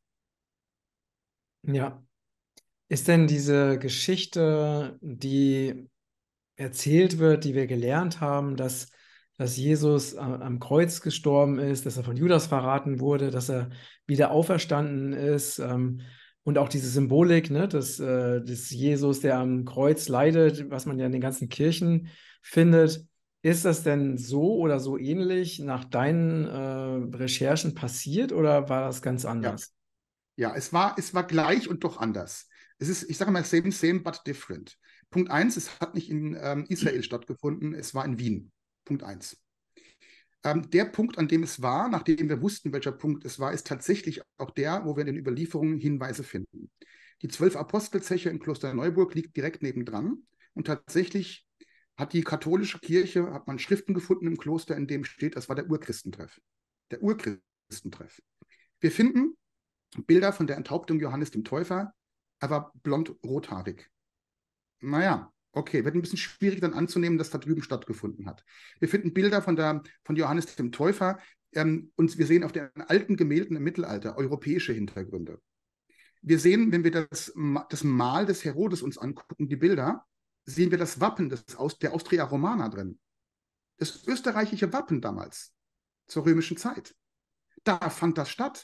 Ja. Ist denn diese Geschichte, die erzählt wird, die wir gelernt haben, dass, dass Jesus am, am Kreuz gestorben ist, dass er von Judas verraten wurde, dass er wieder auferstanden ist, ähm, und auch diese Symbolik, ne, des, äh, des Jesus, der am Kreuz leidet, was man ja in den ganzen Kirchen findet. Ist das denn so oder so ähnlich nach deinen äh, Recherchen passiert oder war das ganz anders? Ja, ja es, war, es war gleich und doch anders. Es ist, ich sage mal, same, same, but different. Punkt eins, es hat nicht in ähm, Israel stattgefunden, es war in Wien. Punkt eins. Ähm, der Punkt, an dem es war, nachdem wir wussten, welcher Punkt es war, ist tatsächlich auch der, wo wir in den Überlieferungen Hinweise finden. Die zwölf Apostelzeche in Klosterneuburg liegt direkt nebendran und tatsächlich hat die katholische Kirche, hat man Schriften gefunden im Kloster, in dem steht, das war der Urchristentreff. Der Urchristentreff. Wir finden Bilder von der Enthauptung Johannes dem Täufer. Er war blond-rothaarig. Naja, okay, wird ein bisschen schwierig dann anzunehmen, dass da drüben stattgefunden hat. Wir finden Bilder von, der, von Johannes dem Täufer ähm, und wir sehen auf den alten Gemälden im Mittelalter europäische Hintergründe. Wir sehen, wenn wir das, das Mal des Herodes uns angucken, die Bilder, sehen wir das Wappen des, der Austria Romana drin. Das österreichische Wappen damals, zur römischen Zeit. Da fand das statt.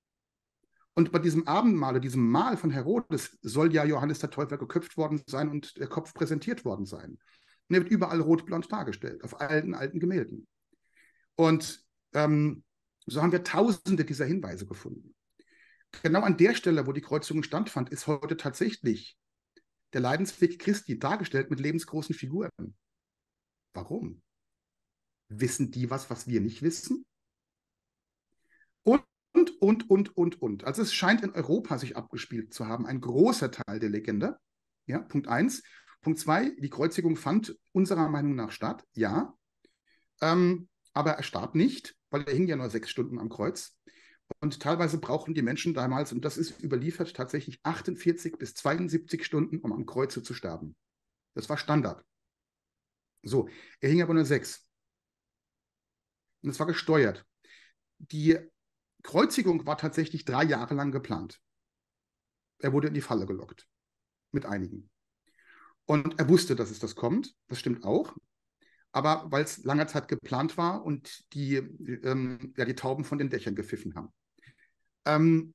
Und bei diesem Abendmahl, diesem Mahl von Herodes, soll ja Johannes der Täufer geköpft worden sein und der Kopf präsentiert worden sein. Und er wird überall rot-blond dargestellt, auf alten, alten Gemälden. Und ähm, so haben wir tausende dieser Hinweise gefunden. Genau an der Stelle, wo die Kreuzigung stattfand, ist heute tatsächlich der Leidensweg Christi dargestellt mit lebensgroßen Figuren. Warum? Wissen die was, was wir nicht wissen? Und Und, und, und, und, und. Also es scheint in Europa sich abgespielt zu haben, ein großer Teil der Legende. Ja, Punkt eins. Punkt zwei, die Kreuzigung fand unserer Meinung nach statt, ja. Ähm, aber er starb nicht, weil er hing ja nur sechs Stunden am Kreuz. Und teilweise brauchten die Menschen damals, und das ist überliefert, tatsächlich achtundvierzig bis zweiundsiebzig Stunden, um am Kreuze zu sterben. Das war Standard. So, er hing aber nur sechs. Und es war gesteuert. Die Kreuzigung war tatsächlich drei Jahre lang geplant. Er wurde in die Falle gelockt. Mit einigen. Und er wusste, dass es das kommt. Das stimmt auch. Aber weil es lange Zeit geplant war und die, ähm, ja, die Tauben von den Dächern gepfiffen haben. Ähm,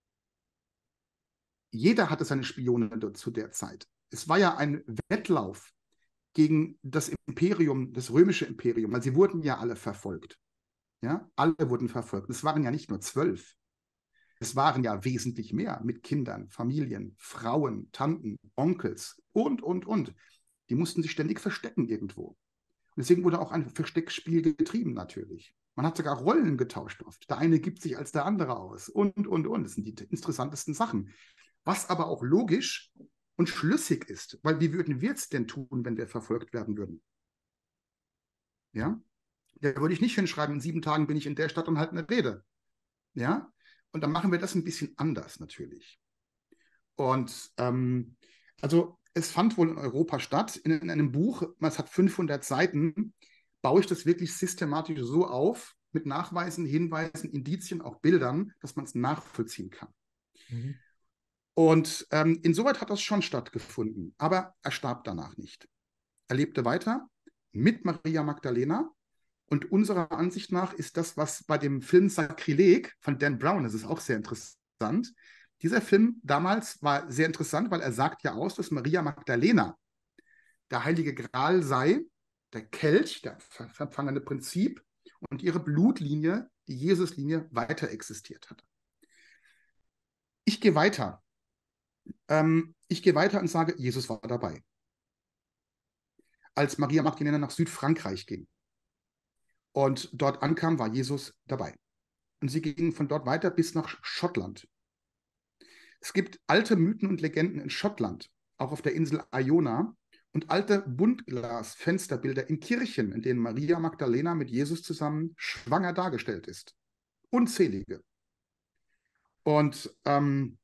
jeder hatte seine Spione zu der Zeit. Es war ja ein Wettlauf gegen das Imperium, das römische Imperium, weil sie wurden ja alle verfolgt. Ja, alle wurden verfolgt. Es waren ja nicht nur zwölf. Es waren ja wesentlich mehr mit Kindern, Familien, Frauen, Tanten, Onkels und, und, und. Die mussten sich ständig verstecken irgendwo. Und deswegen wurde auch ein Versteckspiel getrieben natürlich. Man hat sogar Rollen getauscht oft. Der eine gibt sich als der andere aus und, und, und. Das sind die interessantesten Sachen. Was aber auch logisch und schlüssig ist, weil wie würden wir es denn tun, wenn wir verfolgt werden würden? Ja, da würde ich nicht hinschreiben, in sieben Tagen bin ich in der Stadt und halte eine Rede. Ja, und dann machen wir das ein bisschen anders natürlich. Und ähm, also es fand wohl in Europa statt, in, in einem Buch, es hat fünfhundert Seiten, baue ich das wirklich systematisch so auf, mit Nachweisen, Hinweisen, Indizien, auch Bildern, dass man es nachvollziehen kann. Mhm. Und ähm, insoweit hat das schon stattgefunden, aber er starb danach nicht. Er lebte weiter mit Maria Magdalena. Und unserer Ansicht nach ist das, was bei dem Film Sakrileg von Dan Brown, das ist auch sehr interessant. Dieser Film damals war sehr interessant, weil er sagt ja aus, dass Maria Magdalena der heilige Gral sei, der Kelch, der verfangene Prinzip und ihre Blutlinie, die Jesuslinie, weiter existiert hat. Ich gehe weiter. Ähm, ich gehe weiter und sage, Jesus war dabei. Als Maria Magdalena nach Südfrankreich ging und dort ankam, war Jesus dabei. Und sie gingen von dort weiter bis nach Schottland. Es gibt alte Mythen und Legenden in Schottland, auch auf der Insel Iona, und alte Buntglas-Fensterbilder in Kirchen, in denen Maria Magdalena mit Jesus zusammen schwanger dargestellt ist. Unzählige. Und ähm,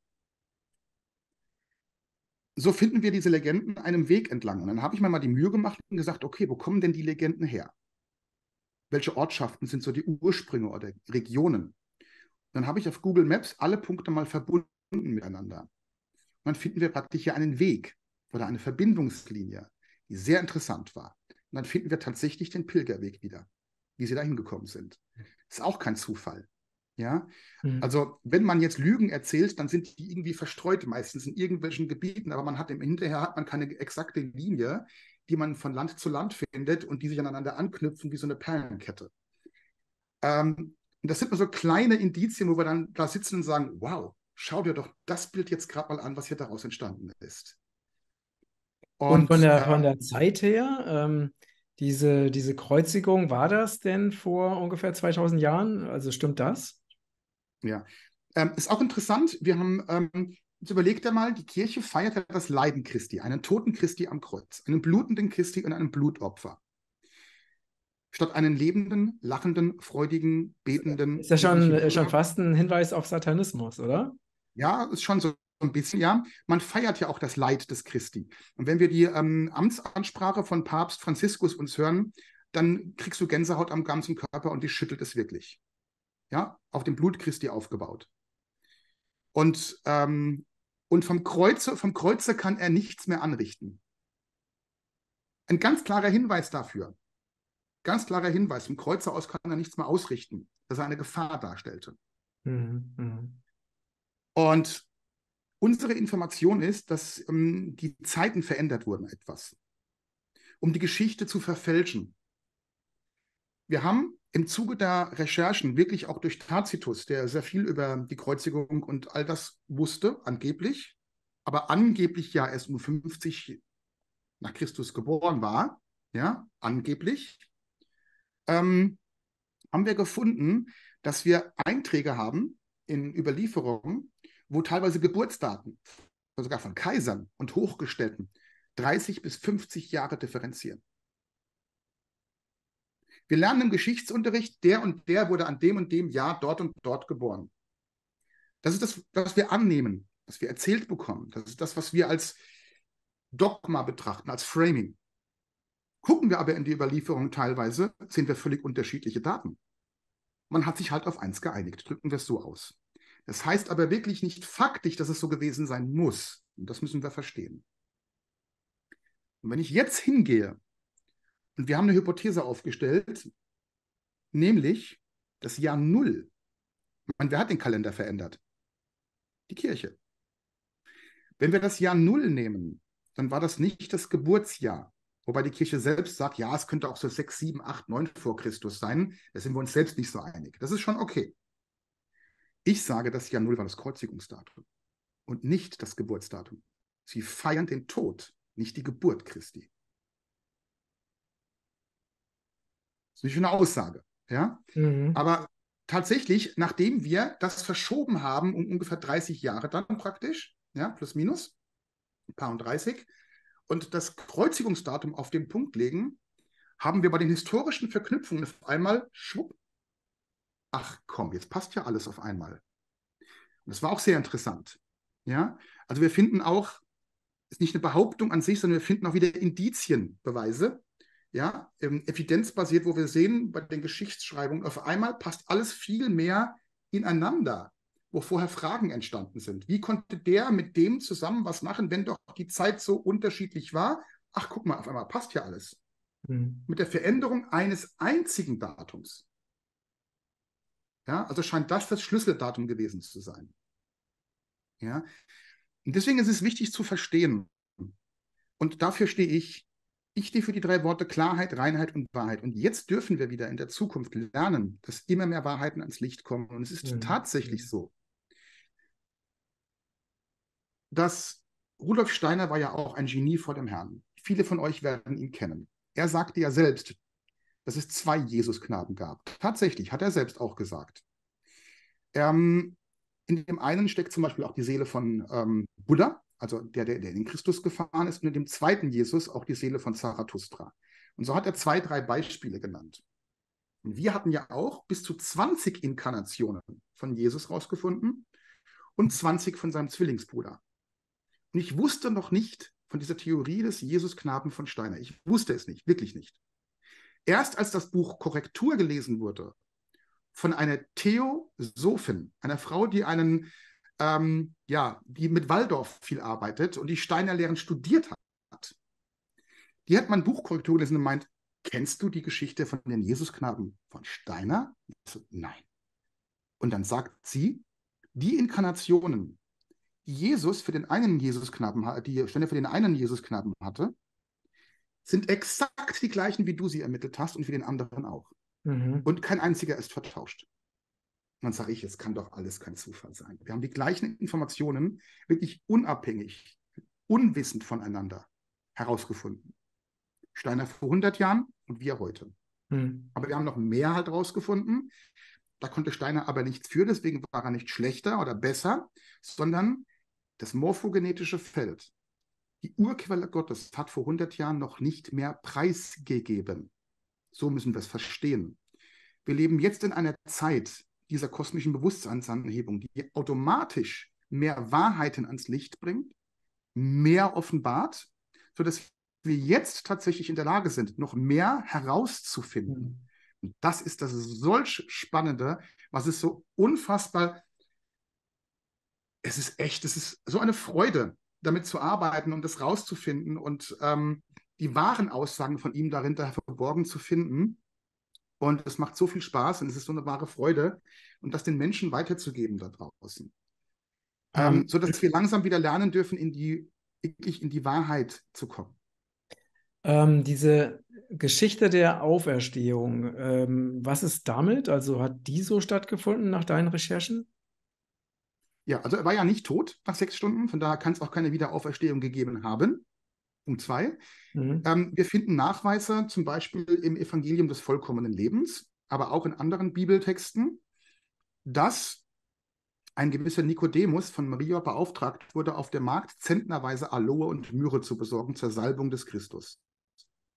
so finden wir diese Legenden einem Weg entlang. Und dann habe ich mir mal die Mühe gemacht und gesagt, okay, wo kommen denn die Legenden her? Welche Ortschaften sind so die Ursprünge oder Regionen? Dann habe ich auf Google Maps alle Punkte mal verbunden miteinander. Und dann finden wir praktisch hier einen Weg oder eine Verbindungslinie, die sehr interessant war. Und dann finden wir tatsächlich den Pilgerweg wieder, wie sie da hingekommen sind. Ist auch kein Zufall. Ja, Mhm. also wenn man jetzt Lügen erzählt, dann sind die irgendwie verstreut, meistens in irgendwelchen Gebieten, aber man hat im Hinterher hat man keine exakte Linie, die man von Land zu Land findet und die sich aneinander anknüpfen wie so eine Perlenkette. Ähm, und das sind nur so kleine Indizien, wo wir dann da sitzen und sagen, wow, schau dir doch das Bild jetzt gerade mal an, was hier daraus entstanden ist. Und von Und der, von ähm, der Zeit her, ähm, diese, diese Kreuzigung, war das denn vor ungefähr zweitausend Jahren? Also stimmt das? ja, ähm, ist auch interessant, wir haben, ähm, jetzt überlegt einmal, die Kirche feiert ja das Leiden Christi, einen toten Christi am Kreuz, einen blutenden Christi und einen Blutopfer. Statt einen lebenden, lachenden, freudigen, betenden, Ist ja schon, friedlichen äh, schon Bruder. fast ein Hinweis auf Satanismus, oder? Ja, ist schon so ein bisschen, ja. Man feiert ja auch das Leid des Christi. Und wenn wir die ähm, Amtsansprache von Papst Franziskus uns hören, dann kriegst du Gänsehaut am ganzen Körper und die schüttelt es wirklich. Ja, auf dem Blut Christi aufgebaut. Und, ähm, und vom Kreuze, vom Kreuze kann er nichts mehr anrichten. Ein ganz klarer Hinweis dafür. Ganz klarer Hinweis. Vom Kreuze aus kann er nichts mehr ausrichten, dass er eine Gefahr darstellte. Mhm. Mhm. Und unsere Information ist, dass ähm, die Zeiten verändert wurden etwas, um die Geschichte zu verfälschen. Wir haben im Zuge der Recherchen, wirklich auch durch Tacitus, der sehr viel über die Kreuzigung und all das wusste, angeblich, aber angeblich ja erst um fünfzig nach Christus geboren war, ja, angeblich, ähm, haben wir gefunden, dass wir Einträge haben in Überlieferungen, wo teilweise Geburtsdaten, sogar von Kaisern und Hochgestellten, dreißig bis fünfzig Jahre differenzieren. Wir lernen im Geschichtsunterricht, der und der wurde an dem und dem Jahr dort und dort geboren. Das ist das, was wir annehmen, was wir erzählt bekommen. Das ist das, was wir als Dogma betrachten, als Framing. Gucken wir aber in die Überlieferung teilweise, sehen wir völlig unterschiedliche Daten. Man hat sich halt auf eins geeinigt, drücken wir es so aus. Das heißt aber wirklich nicht faktisch, dass es so gewesen sein muss. Und das müssen wir verstehen. Und wenn ich jetzt hingehe und wir haben eine Hypothese aufgestellt, nämlich das Jahr Null. Man, wer hat den Kalender verändert? Die Kirche. Wenn wir das Jahr Null nehmen, dann war das nicht das Geburtsjahr. Wobei die Kirche selbst sagt, ja, es könnte auch so sechs, sieben, acht, neun vor Christus sein. Da sind wir uns selbst nicht so einig. Das ist schon okay. Ich sage, das Jahr Null war das Kreuzigungsdatum und nicht das Geburtsdatum. Sie feiern den Tod, nicht die Geburt Christi. Das ist nicht eine Aussage. Ja? Mhm. Aber tatsächlich, nachdem wir das verschoben haben, um ungefähr dreißig Jahre dann praktisch, ja, plus minus, ein paar und dreißig, und das Kreuzigungsdatum auf den Punkt legen, haben wir bei den historischen Verknüpfungen auf einmal schwupp. Ach komm, jetzt passt ja alles auf einmal. Und das war auch sehr interessant. Ja? Also wir finden auch, ist nicht eine Behauptung an sich, sondern wir finden auch wieder Indizien, Beweise, ja, ähm, evidenzbasiert, wo wir sehen, bei den Geschichtsschreibungen, auf einmal passt alles viel mehr ineinander, wo vorher Fragen entstanden sind. Wie konnte der mit dem zusammen was machen, wenn doch die Zeit so unterschiedlich war? Ach, guck mal, auf einmal passt ja alles. Mhm. Mit der Veränderung eines einzigen Datums. Ja, also scheint das das Schlüsseldatum gewesen zu sein. Ja, und deswegen ist es wichtig zu verstehen. Und dafür stehe ich. Ich stehe für die drei Worte Klarheit, Reinheit und Wahrheit. Und jetzt dürfen wir wieder in der Zukunft lernen, dass immer mehr Wahrheiten ans Licht kommen. Und es ist Mhm. tatsächlich so, dass Rudolf Steiner war ja auch ein Genie vor dem Herrn. Viele von euch werden ihn kennen. Er sagte ja selbst, dass es zwei Jesusknaben gab. Tatsächlich, hat er selbst auch gesagt. Ähm, in dem einen steckt zum Beispiel auch die Seele von ähm, Buddha, also der, der, der in Christus gefahren ist, und in dem zweiten Jesus auch die Seele von Zarathustra. Und so hat er zwei, drei Beispiele genannt. Und wir hatten ja auch bis zu zwanzig Inkarnationen von Jesus rausgefunden und zwanzig von seinem Zwillingsbruder. Und ich wusste noch nicht von dieser Theorie des Jesusknaben von Steiner. Ich wusste es nicht, wirklich nicht. Erst als das Buch Korrektur gelesen wurde von einer Theosophin, einer Frau, die einen, ähm, ja, die mit Waldorf viel arbeitet und die Steiner-Lehren studiert hat. Die hat mein Buch Korrektur gelesen und meint, kennst du die Geschichte von den Jesusknaben von Steiner? Ich so, nein. Und dann sagt sie, die Inkarnationen, die Jesus für den einen Jesusknaben, die Steiner für den einen Jesusknaben hatte, sind exakt die gleichen, wie du sie ermittelt hast und für den anderen auch. Mhm. Und kein einziger ist vertauscht. Und dann sage ich, es kann doch alles kein Zufall sein. Wir haben die gleichen Informationen wirklich unabhängig, unwissend voneinander herausgefunden. Steiner vor hundert Jahren und wir heute. Mhm. Aber wir haben noch mehr halt rausgefunden. Da konnte Steiner aber nichts für, deswegen war er nicht schlechter oder besser, sondern das morphogenetische Feld, die Urquelle Gottes, hat vor hundert Jahren noch nicht mehr preisgegeben. So müssen wir es verstehen. Wir leben jetzt in einer Zeit dieser kosmischen Bewusstseinsanhebung, die automatisch mehr Wahrheiten ans Licht bringt, mehr offenbart, sodass wir jetzt tatsächlich in der Lage sind, noch mehr herauszufinden. Mhm. Und das ist das solch Spannende, was ist so unfassbar, es ist echt, es ist so eine Freude, damit zu arbeiten und das rauszufinden und ähm, die wahren Aussagen von ihm dahinter verborgen zu finden. Und es macht so viel Spaß und es ist so eine wahre Freude und das den Menschen weiterzugeben da draußen. Ähm, Ähm, sodass wir langsam wieder lernen dürfen, in die, wirklich in die Wahrheit zu kommen. ähm, diese Geschichte der Auferstehung, ähm, was ist damit? Also hat die so stattgefunden nach deinen Recherchen? Ja, also er war ja nicht tot nach sechs Stunden, von daher kann es auch keine Wiederauferstehung gegeben haben. Punkt zwei. Mhm. Ähm, wir finden Nachweise zum Beispiel im Evangelium des vollkommenen Lebens, aber auch in anderen Bibeltexten, dass ein gewisser Nikodemus von Maria beauftragt wurde, auf dem Markt zentnerweise Aloe und Myrrhe zu besorgen zur Salbung des Christus.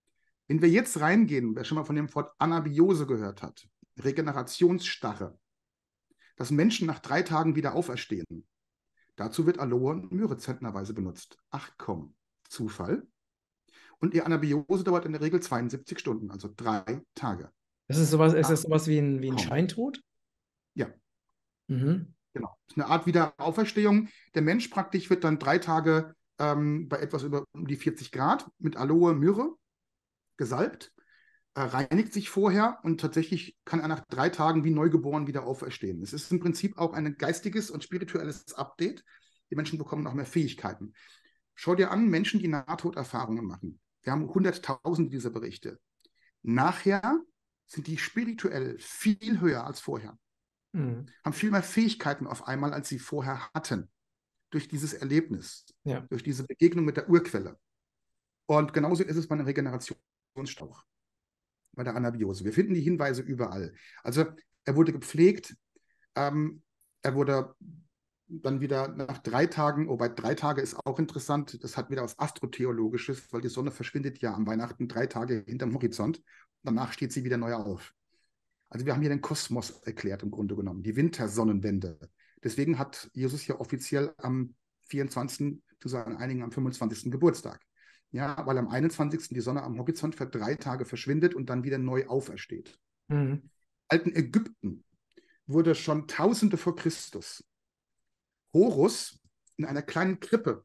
Wenn wir jetzt reingehen, wer schon mal von dem Wort Anabiose gehört hat, Regenerationsstarre, dass Menschen nach drei Tagen wieder auferstehen, dazu wird Aloe und Myrrhe zentnerweise benutzt. Ach komm, Zufall. Und die Anabiose dauert in der Regel zweiundsiebzig Stunden, also drei Tage. Das ist sowas, ist Ach das sowas wie ein, wie ein komm. Scheintod? Ja, Mhm. genau. Das ist eine Art Wiederauferstehung. Der Mensch praktisch wird dann drei Tage ähm, bei etwas über um die vierzig Grad mit Aloe, Myrrhe gesalbt, äh, reinigt sich vorher und tatsächlich kann er nach drei Tagen wie neugeboren wieder auferstehen. Es ist im Prinzip auch ein geistiges und spirituelles Update. Die Menschen bekommen noch mehr Fähigkeiten. Schau dir an, Menschen, die Nahtoderfahrungen machen. Wir haben hunderttausende dieser Berichte. Nachher sind die spirituell viel höher als vorher. Mhm. Haben viel mehr Fähigkeiten auf einmal, als sie vorher hatten. Durch dieses Erlebnis, Ja. durch diese Begegnung mit der Urquelle. Und genauso ist es bei einem Regenerationsstauch, bei der Anabiose. Wir finden die Hinweise überall. Also er wurde gepflegt, ähm, er wurde dann wieder nach drei Tagen, wobei drei Tage ist auch interessant, das hat wieder was Astrotheologisches, weil die Sonne verschwindet ja am Weihnachten drei Tage hinterm Horizont. Danach steht sie wieder neu auf. Also wir haben hier den Kosmos erklärt im Grunde genommen, die Wintersonnenwende. Deswegen hat Jesus ja offiziell am vierundzwanzigsten zu seinen einigen am fünfundzwanzigsten Geburtstag. Ja, weil am einundzwanzigsten die Sonne am Horizont für drei Tage verschwindet und dann wieder neu aufersteht. Mhm. Alten Ägypten wurde schon Tausende vor Christus Horus in einer kleinen Krippe,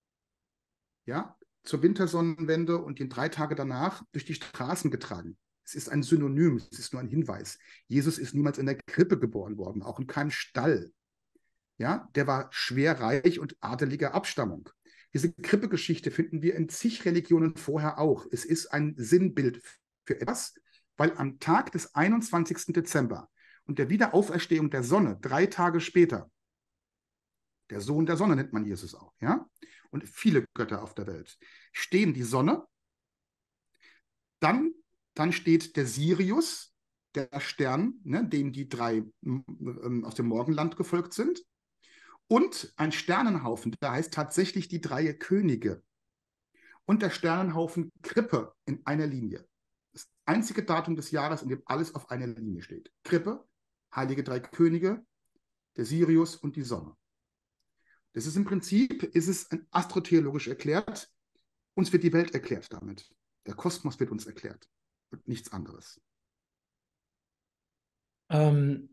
ja, zur Wintersonnenwende und den drei Tage danach durch die Straßen getragen. Es ist ein Synonym, es ist nur ein Hinweis. Jesus ist niemals in der Krippe geboren worden, auch in keinem Stall. Ja, der war schwer reich und adeliger Abstammung. Diese Krippegeschichte finden wir in zig Religionen vorher auch. Es ist ein Sinnbild für etwas, weil am Tag des einundzwanzigsten Dezember und der Wiederauferstehung der Sonne, drei Tage später, der Sohn der Sonne nennt man Jesus auch, ja, und viele Götter auf der Welt, stehen die Sonne, dann, dann steht der Sirius, der Stern, ne, dem die drei ähm, aus dem Morgenland gefolgt sind, und ein Sternenhaufen, der heißt tatsächlich die drei Könige. Und der Sternenhaufen Krippe in einer Linie. Das einzige Datum des Jahres, in dem alles auf einer Linie steht. Krippe, heilige drei Könige, der Sirius und die Sonne. Das ist im Prinzip, ist es astrotheologisch erklärt. Uns wird die Welt erklärt damit. Der Kosmos wird uns erklärt und nichts anderes. Ähm,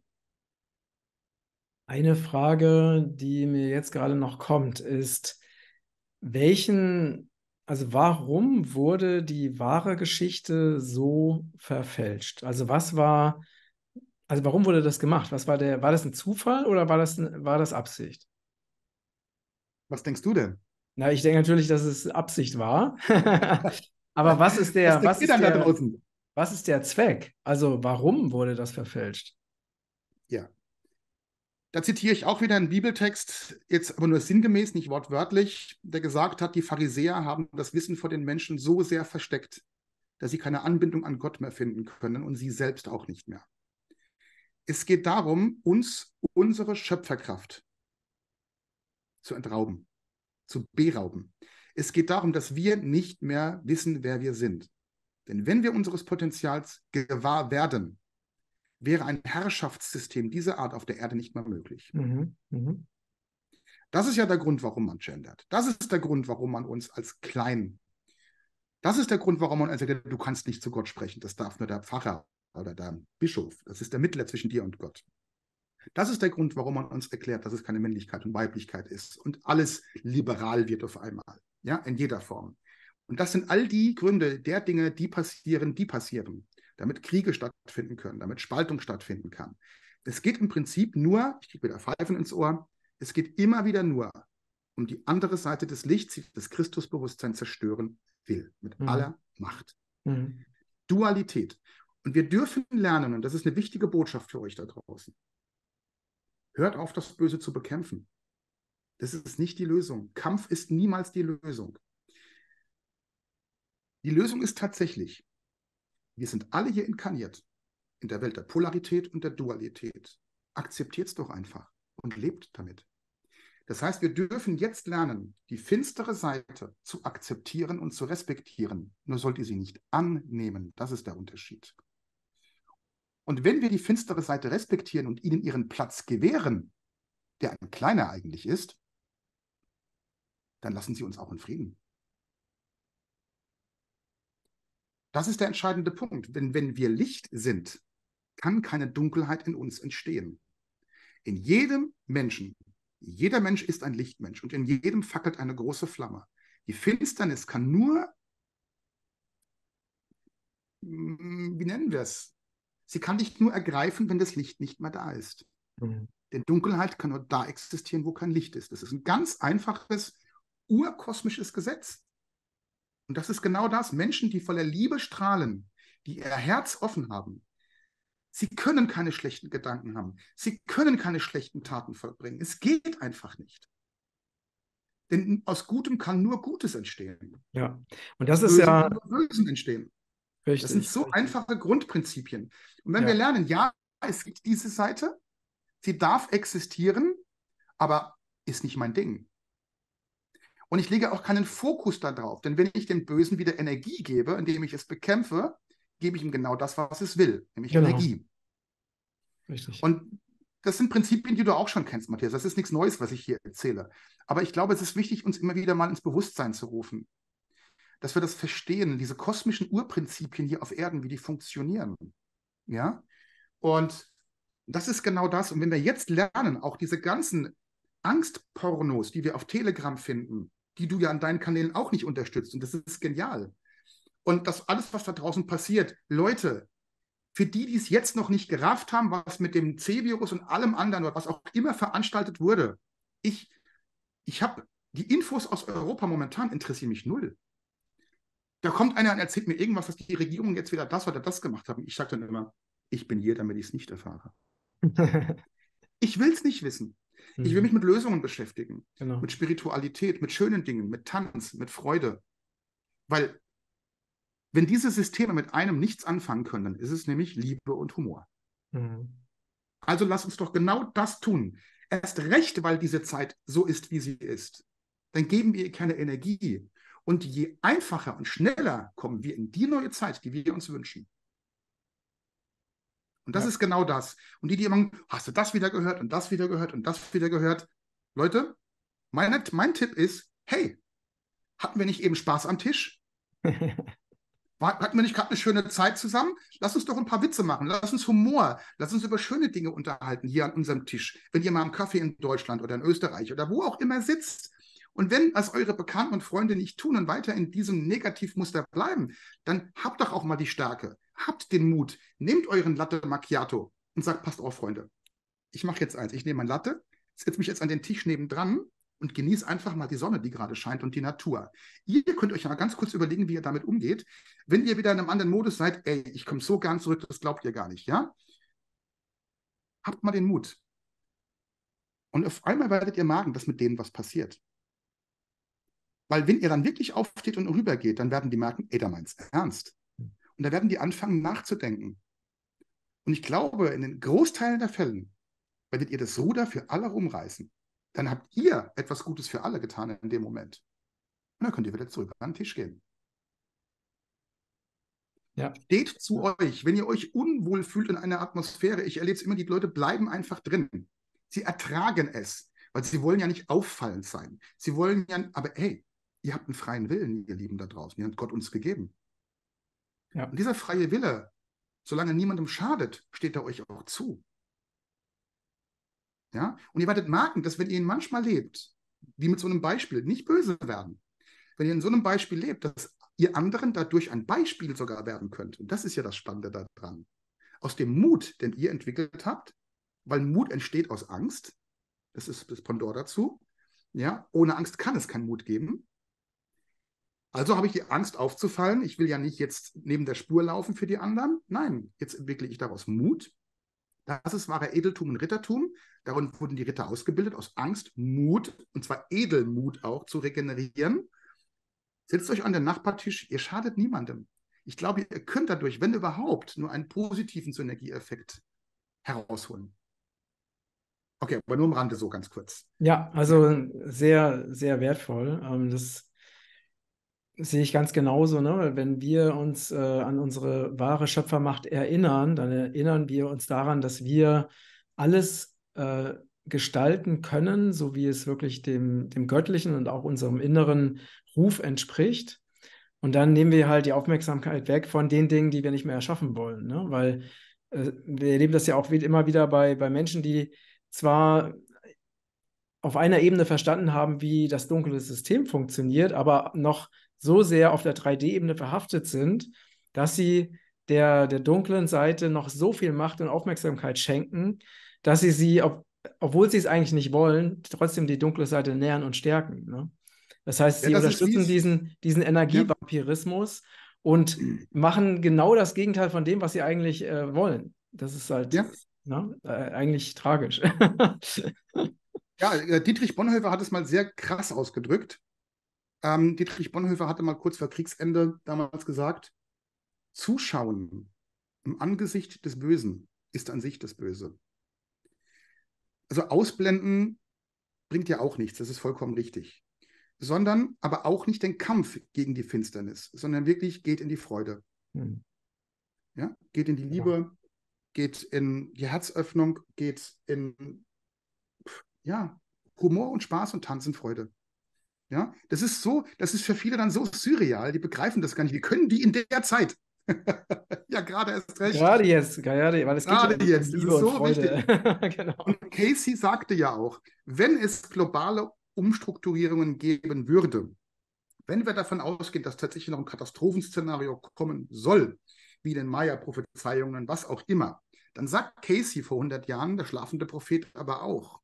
eine Frage, die mir jetzt gerade noch kommt, ist, welchen, also warum wurde die wahre Geschichte so verfälscht? Also was war, also warum wurde das gemacht? Was war der, war das ein Zufall oder war das, ein- war das Absicht? Was denkst du denn? Na, ich denke natürlich, dass es Absicht war. Aber was ist Was der, denkt was ihr ist dann da der, draußen? was ist der Zweck? Also warum wurde das verfälscht? Ja, da zitiere ich auch wieder einen Bibeltext, jetzt aber nur sinngemäß, nicht wortwörtlich, der gesagt hat, die Pharisäer haben das Wissen vor den Menschen so sehr versteckt, dass sie keine Anbindung an Gott mehr finden können und sie selbst auch nicht mehr. Es geht darum, uns unsere Schöpferkraft zu entrauben, zu berauben. Es geht darum, dass wir nicht mehr wissen, wer wir sind. Denn wenn wir unseres Potenzials gewahr werden, wäre ein Herrschaftssystem dieser Art auf der Erde nicht mehr möglich. Mhm, mhm, Das ist ja der Grund, warum man gendert. Das ist der Grund, warum man uns als klein. Das ist der Grund, warum man sagt, du kannst nicht zu Gott sprechen. Das darf nur der Pfarrer oder der Bischof. Das ist der Mittler zwischen dir und Gott. Das ist der Grund, warum man uns erklärt, dass es keine Männlichkeit und Weiblichkeit ist und alles liberal wird auf einmal. Ja, in jeder Form. Und das sind all die Gründe der Dinge, die passieren, die passieren, damit Kriege stattfinden können, damit Spaltung stattfinden kann. Es geht im Prinzip nur, ich kriege wieder Pfeifen ins Ohr, es geht immer wieder nur um die andere Seite des Lichts, die das Christusbewusstsein zerstören will, mit mhm, aller Macht. mhm. Dualität. Und wir dürfen lernen, und das ist eine wichtige Botschaft für euch da draußen, hört auf, das Böse zu bekämpfen. Das ist nicht die Lösung. Kampf ist niemals die Lösung. Die Lösung ist tatsächlich, wir sind alle hier inkarniert in der Welt der Polarität und der Dualität. Akzeptiert es doch einfach und lebt damit. Das heißt, wir dürfen jetzt lernen, die finstere Seite zu akzeptieren und zu respektieren. Nur sollt ihr sie nicht annehmen. Das ist der Unterschied. Und wenn wir die finstere Seite respektieren und ihnen ihren Platz gewähren, der ein kleiner eigentlich ist, dann lassen sie uns auch in Frieden. Das ist der entscheidende Punkt. Wenn, wenn wir Licht sind, kann keine Dunkelheit in uns entstehen. In jedem Menschen, jeder Mensch ist ein Lichtmensch und in jedem fackelt eine große Flamme. Die Finsternis kann nur, wie nennen wir es? Sie kann dich nur ergreifen, wenn das Licht nicht mehr da ist. Mhm. Denn Dunkelheit kann nur da existieren, wo kein Licht ist. Das ist ein ganz einfaches, urkosmisches Gesetz. Und das ist genau das. Menschen, die voller Liebe strahlen, die ihr Herz offen haben, sie können keine schlechten Gedanken haben. Sie können keine schlechten Taten vollbringen. Es geht einfach nicht. Denn aus Gutem kann nur Gutes entstehen. Ja, und das aus ist Bösen ja kann nur Bösen entstehen. richtig. Das sind so richtig. einfache Grundprinzipien. Und wenn ja. wir lernen, ja, es gibt diese Seite, sie darf existieren, aber ist nicht mein Ding. Und ich lege auch keinen Fokus darauf, denn wenn ich dem Bösen wieder Energie gebe, indem ich es bekämpfe, gebe ich ihm genau das, was es will, nämlich genau. Energie. Richtig. Und das sind Prinzipien, die du auch schon kennst, Matthias. Das ist nichts Neues, was ich hier erzähle. Aber ich glaube, es ist wichtig, uns immer wieder mal ins Bewusstsein zu rufen, dass wir das verstehen, diese kosmischen Urprinzipien hier auf Erden, wie die funktionieren. Ja? Und das ist genau das. Und wenn wir jetzt lernen, auch diese ganzen Angstpornos, die wir auf Telegram finden, die du ja an deinen Kanälen auch nicht unterstützt. Und das ist genial. Und das alles, was da draußen passiert, Leute, für die, die es jetzt noch nicht gerafft haben, was mit dem C-Virus und allem anderen, was auch immer veranstaltet wurde, ich, ich habe die Infos aus Europa momentan interessieren mich null. Da kommt einer und erzählt mir irgendwas, dass die Regierung jetzt wieder das oder das gemacht haben. Ich sage dann immer, ich bin hier, damit ich es nicht erfahre. Ich will es nicht wissen. Ich will mich mit Lösungen beschäftigen, genau. Mit Spiritualität, mit schönen Dingen, mit Tanz, mit Freude. Weil wenn diese Systeme mit einem nichts anfangen können, dann ist es nämlich Liebe und Humor. Mhm. Also lass uns doch genau das tun. Erst recht, weil diese Zeit so ist, wie sie ist. Dann geben wir ihr keine Energie. Und je einfacher und schneller kommen wir in die neue Zeit, die wir uns wünschen. Und das ja. ist genau das. Und die, die immer, hast du das wieder gehört und das wieder gehört und das wieder gehört? Leute, mein, mein Tipp ist, hey, hatten wir nicht eben Spaß am Tisch? Hatten wir nicht gerade eine schöne Zeit zusammen? Lass uns doch ein paar Witze machen. Lass uns Humor. Lass uns über schöne Dinge unterhalten hier an unserem Tisch. Wenn ihr mal am Kaffee in Deutschland oder in Österreich oder wo auch immer sitzt. Und wenn das eure Bekannten und Freunde nicht tun und weiter in diesem Negativmuster bleiben, dann habt doch auch mal die Stärke. Habt den Mut. Nehmt euren Latte Macchiato und sagt, passt auf, Freunde. Ich mache jetzt eins. Ich nehme mein Latte, setze mich jetzt an den Tisch nebendran und genieße einfach mal die Sonne, die gerade scheint und die Natur. Ihr könnt euch ja mal ganz kurz überlegen, wie ihr damit umgeht. Wenn ihr wieder in einem anderen Modus seid, ey, ich komme so gern zurück, das glaubt ihr gar nicht, ja? Habt mal den Mut. Und auf einmal werdet ihr merken, dass mit denen was passiert. Weil wenn ihr dann wirklich aufsteht und rübergeht, dann werden die merken, ey, da meint's ernst. Und da werden die anfangen nachzudenken. Und ich glaube, in den Großteilen der Fällen werdet ihr das Ruder für alle rumreißen. Dann habt ihr etwas Gutes für alle getan in dem Moment. Und dann könnt ihr wieder zurück an den Tisch gehen. Ja. Steht zu ja. euch, wenn ihr euch unwohl fühlt in einer Atmosphäre. Ich erlebe es immer, die Leute bleiben einfach drin. Sie ertragen es, weil sie wollen ja nicht auffallend sein. Sie wollen ja, aber hey, ihr habt einen freien Willen, ihr Lieben da draußen. Ihr habt Gott uns gegeben. Ja. Und dieser freie Wille, solange niemandem schadet, steht er euch auch zu. Ja? Und ihr werdet merken, dass wenn ihr ihn manchmal lebt, wie mit so einem Beispiel, nicht böse werden, wenn ihr in so einem Beispiel lebt, dass ihr anderen dadurch ein Beispiel sogar werden könnt. Und das ist ja das Spannende daran. Aus dem Mut, den ihr entwickelt habt, weil Mut entsteht aus Angst, das ist das Pendant dazu. Ja? Ohne Angst kann es keinen Mut geben. Also habe ich die Angst aufzufallen. Ich will ja nicht jetzt neben der Spur laufen für die anderen. Nein, jetzt entwickle ich daraus Mut. Das ist wahre Edeltum und Rittertum. Darin wurden die Ritter ausgebildet, aus Angst, Mut, und zwar Edelmut auch, zu regenerieren. Setzt euch an den Nachbartisch, ihr schadet niemandem. Ich glaube, ihr könnt dadurch, wenn überhaupt, nur einen positiven Synergieeffekt herausholen. Okay, aber nur am Rande so ganz kurz. Ja, Ja, also sehr, sehr wertvoll. Ähm, das sehe ich ganz genauso, ne? Weil wenn wir uns äh, an unsere wahre Schöpfermacht erinnern, dann erinnern wir uns daran, dass wir alles äh, gestalten können, so wie es wirklich dem, dem Göttlichen und auch unserem inneren Ruf entspricht. Und dann nehmen wir halt die Aufmerksamkeit weg von den Dingen, die wir nicht mehr erschaffen wollen, ne? Weil äh, wir erleben das ja auch wie, immer wieder bei, bei Menschen, die zwar auf einer Ebene verstanden haben, wie das dunkle System funktioniert, aber noch so sehr auf der drei D-Ebene verhaftet sind, dass sie der, der dunklen Seite noch so viel Macht und Aufmerksamkeit schenken, dass sie sie, ob, obwohl sie es eigentlich nicht wollen, trotzdem die dunkle Seite nähern und stärken. Ne? Das heißt, ja sie das ist wie unterstützen es. diesen, diesen Ja. Energievampirismus und machen genau das Gegenteil von dem, was sie eigentlich äh, wollen. Das ist halt, Ja. ne, äh, eigentlich tragisch. Ja, äh, Dietrich Bonhoeffer hat es mal sehr krass ausgedrückt. Ähm, Dietrich Bonhoeffer hatte mal kurz vor Kriegsende damals gesagt, Zuschauen im Angesicht des Bösen ist an sich das Böse. Also ausblenden bringt ja auch nichts, das ist vollkommen richtig. Sondern aber auch nicht den Kampf gegen die Finsternis, sondern wirklich geht in die Freude. Hm. Ja? Geht in die Ja. Liebe, geht in die Herzöffnung, geht in ja, Humor und Spaß und Tanz und Freude. Ja, das ist so, das ist für viele dann so surreal, die begreifen das gar nicht. Wie können die in der Zeit? Ja, gerade erst recht. Gerade jetzt, gerade, weil es geht ja Gerade um, um jetzt, das Liebe ist und so wichtig. Freude. Genau. Und Casey sagte ja auch, wenn es globale Umstrukturierungen geben würde, wenn wir davon ausgehen, dass tatsächlich noch ein Katastrophenszenario kommen soll, wie in den Maya-Prophezeiungen, was auch immer, dann sagt Casey vor hundert Jahren, der schlafende Prophet, aber auch,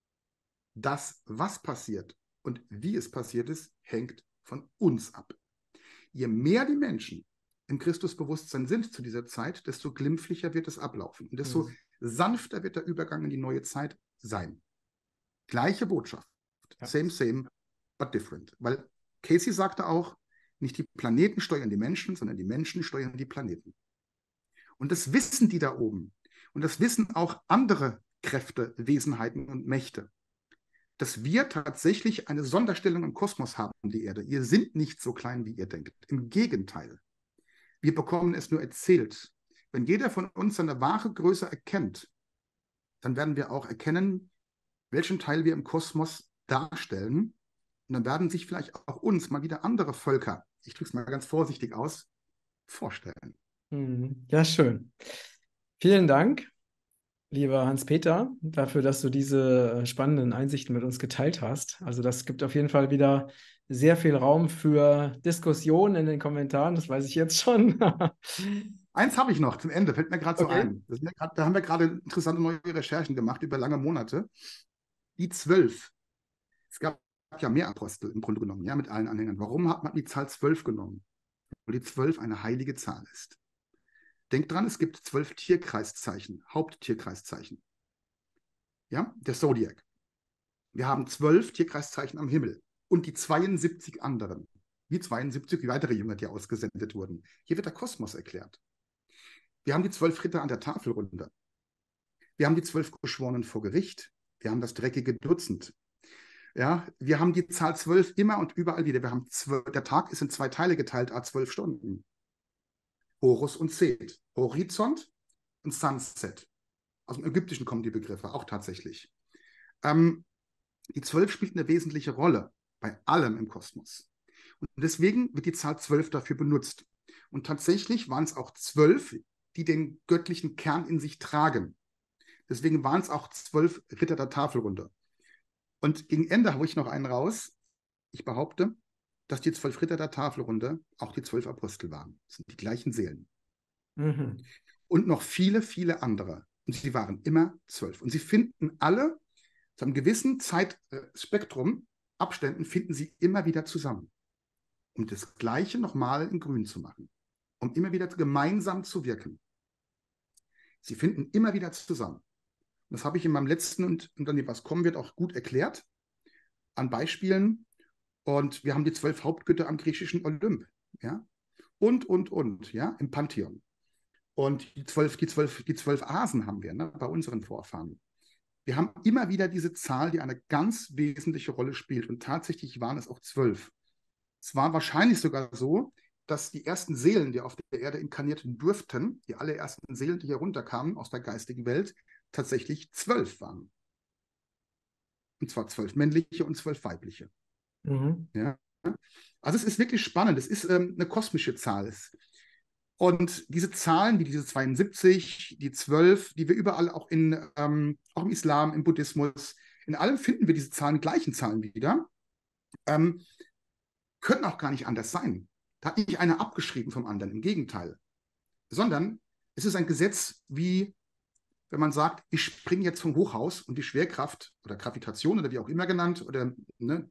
das, was passiert und wie es passiert ist, hängt von uns ab. Je mehr die Menschen im Christusbewusstsein sind zu dieser Zeit, desto glimpflicher wird es ablaufen und desto Hm. sanfter wird der Übergang in die neue Zeit sein. Gleiche Botschaft. Ja. Same, same, but different. Weil Casey sagte auch, nicht die Planeten steuern die Menschen, sondern die Menschen steuern die Planeten. Und das wissen die da oben. Und das wissen auch andere Kräfte, Wesenheiten und Mächte. Dass wir tatsächlich eine Sonderstellung im Kosmos haben, die Erde. Wir sind nicht so klein, wie ihr denkt. Im Gegenteil. Wir bekommen es nur erzählt. Wenn jeder von uns seine wahre Größe erkennt, dann werden wir auch erkennen, welchen Teil wir im Kosmos darstellen. Und dann werden sich vielleicht auch uns mal wieder andere Völker, ich drücke es mal ganz vorsichtig aus, vorstellen. Hm. Ja, schön. Vielen Dank, lieber Hans-Peter, dafür, dass du diese äh, spannenden Einsichten mit uns geteilt hast. Also das gibt auf jeden Fall wieder sehr viel Raum für Diskussionen in den Kommentaren, das weiß ich jetzt schon. Eins habe ich noch zum Ende, fällt mir gerade so Okay. ein. Das sind ja grad, da haben wir gerade interessante neue Recherchen gemacht über lange Monate. Die zwölf. Es gab ja mehr Apostel im Grunde genommen, ja, mit allen Anhängern. Warum hat man die Zahl zwölf genommen? Weil die zwölf eine heilige Zahl ist. Denkt dran, es gibt zwölf Tierkreiszeichen, Haupttierkreiszeichen. Ja, der Zodiac. Wir haben zwölf Tierkreiszeichen am Himmel und die zweiundsiebzig anderen. Wie zweiundsiebzig weitere Jünger, die ausgesendet wurden. Hier wird der Kosmos erklärt. Wir haben die zwölf Ritter an der Tafelrunde. Wir haben die zwölf Geschworenen vor Gericht. Wir haben das dreckige Dutzend. Ja, wir haben die Zahl zwölf immer und überall wieder. Wir haben zwölf, der Tag ist in zwei Teile geteilt, a zwölf Stunden. Horus und Seth. Horizont und Sunset. Aus dem Ägyptischen kommen die Begriffe auch tatsächlich. Ähm, die zwölf spielt eine wesentliche Rolle bei allem im Kosmos. Und deswegen wird die Zahl zwölf dafür benutzt. Und tatsächlich waren es auch zwölf, die den göttlichen Kern in sich tragen. Deswegen waren es auch zwölf Ritter der Tafelrunde. Und gegen Ende habe ich noch einen raus. Ich behaupte, dass die zwölf Ritter der Tafelrunde auch die zwölf Apostel waren. Das sind die gleichen Seelen. Mhm. Und noch viele, viele andere. Und sie waren immer zwölf. Und sie finden alle, zu einem gewissen Zeitspektrum, Abständen, finden sie immer wieder zusammen. Um das Gleiche nochmal in Grün zu machen. Um immer wieder gemeinsam zu wirken. Sie finden immer wieder zusammen. Das habe ich in meinem letzten und, und dann, was kommen wird, auch gut erklärt. An Beispielen. Und wir haben die zwölf Hauptgötter am griechischen Olymp. Ja? Und, und, und, ja, im Pantheon. Und die zwölf, die zwölf, die zwölf Asen haben wir, ne, bei unseren Vorfahren. Wir haben immer wieder diese Zahl, die eine ganz wesentliche Rolle spielt. Und tatsächlich waren es auch zwölf. Es war wahrscheinlich sogar so, dass die ersten Seelen, die auf der Erde inkarniert durften, die allerersten Seelen, die hier runterkamen aus der geistigen Welt, tatsächlich zwölf waren. Und zwar zwölf männliche und zwölf weibliche. Mhm. Ja? Also es ist wirklich spannend. Es ist ähm, eine kosmische Zahl. Und diese Zahlen, wie diese zweiundsiebzig, die zwölf, die wir überall auch, in, ähm, auch im Islam, im Buddhismus, in allem finden wir diese Zahlen, gleichen Zahlen wieder, ähm, können auch gar nicht anders sein. Da hat nicht einer abgeschrieben vom anderen, im Gegenteil. Sondern es ist ein Gesetz wie, wenn man sagt, ich springe jetzt vom Hochhaus und die Schwerkraft oder Gravitation oder wie auch immer genannt, oder ne,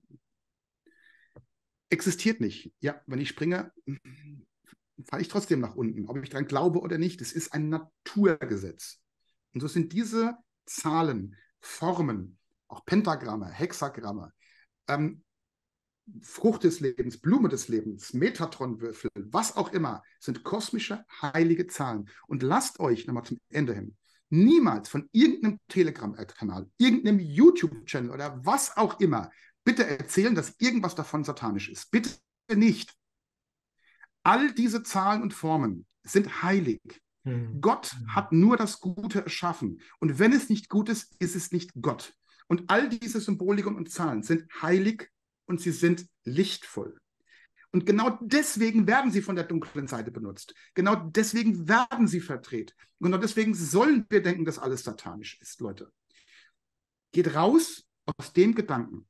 existiert nicht. Ja, wenn ich springe, falle ich trotzdem nach unten, ob ich daran glaube oder nicht. Es ist ein Naturgesetz. Und so sind diese Zahlen, Formen, auch Pentagramme, Hexagramme, ähm, Frucht des Lebens, Blume des Lebens, Metatronwürfel, was auch immer, sind kosmische, heilige Zahlen. Und lasst euch, nochmal zum Ende hin, niemals von irgendeinem Telegram-Kanal, irgendeinem YouTube-Channel oder was auch immer, bitte erzählen, dass irgendwas davon satanisch ist. Bitte nicht. All diese Zahlen und Formen sind heilig. Mhm. Gott hat nur das Gute erschaffen. Und wenn es nicht gut ist, ist es nicht Gott. Und all diese Symboliken und Zahlen sind heilig und sie sind lichtvoll. Und genau deswegen werden sie von der dunklen Seite benutzt. Genau deswegen werden sie verdreht. Und genau deswegen sollen wir denken, dass alles satanisch ist, Leute. Geht raus aus dem Gedanken.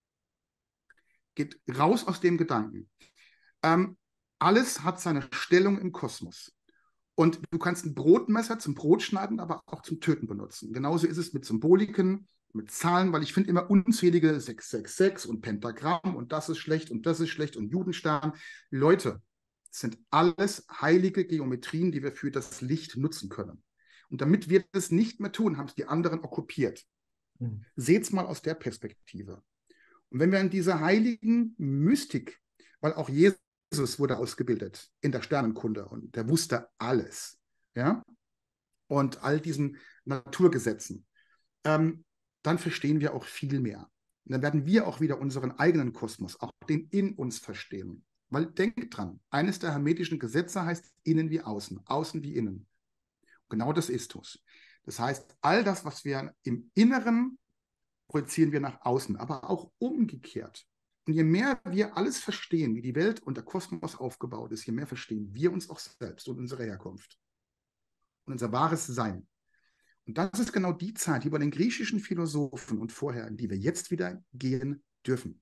Geht raus aus dem Gedanken. Ähm, alles hat seine Stellung im Kosmos. Und du kannst ein Brotmesser zum Brotschneiden, aber auch zum Töten benutzen. Genauso ist es mit Symboliken, mit Zahlen, weil ich finde immer unzählige sechs sechs sechs und Pentagramm und das ist schlecht und das ist schlecht und Judenstern. Leute, das sind alles heilige Geometrien, die wir für das Licht nutzen können. Und damit wir das nicht mehr tun, haben es die anderen okkupiert. Mhm. Seht es mal aus der Perspektive. Und wenn wir in dieser heiligen Mystik, weil auch Jesus Jesus wurde ausgebildet in der Sternenkunde und der wusste alles. Ja? Und all diesen Naturgesetzen. Ähm, dann verstehen wir auch viel mehr. Und dann werden wir auch wieder unseren eigenen Kosmos, auch den in uns verstehen. Weil denkt dran, eines der hermetischen Gesetze heißt innen wie außen, außen wie innen. Genau das ist es. Das heißt, all das, was wir im Inneren projizieren wir nach außen, aber auch umgekehrt. Und je mehr wir alles verstehen, wie die Welt und der Kosmos aufgebaut ist, je mehr verstehen wir uns auch selbst und unsere Herkunft und unser wahres Sein. Und das ist genau die Zeit, die bei den griechischen Philosophen und vorher, in die wir jetzt wieder gehen dürfen.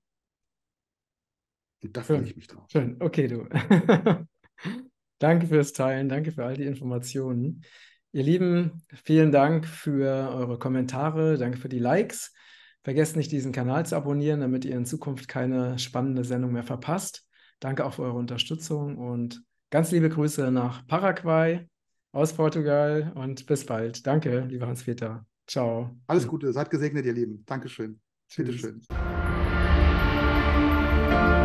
Und da freue ich mich drauf. Schön, okay, du. Danke fürs Teilen, danke für all die Informationen. Ihr Lieben, vielen Dank für eure Kommentare, danke für die Likes. Vergesst nicht, diesen Kanal zu abonnieren, damit ihr in Zukunft keine spannende Sendung mehr verpasst. Danke auch für eure Unterstützung und ganz liebe Grüße nach Paraguay, aus Portugal und bis bald. Danke, lieber Hans-Peter. Ciao. Alles Gute, seid gesegnet, ihr Lieben. Dankeschön. Tschüss. Bitteschön.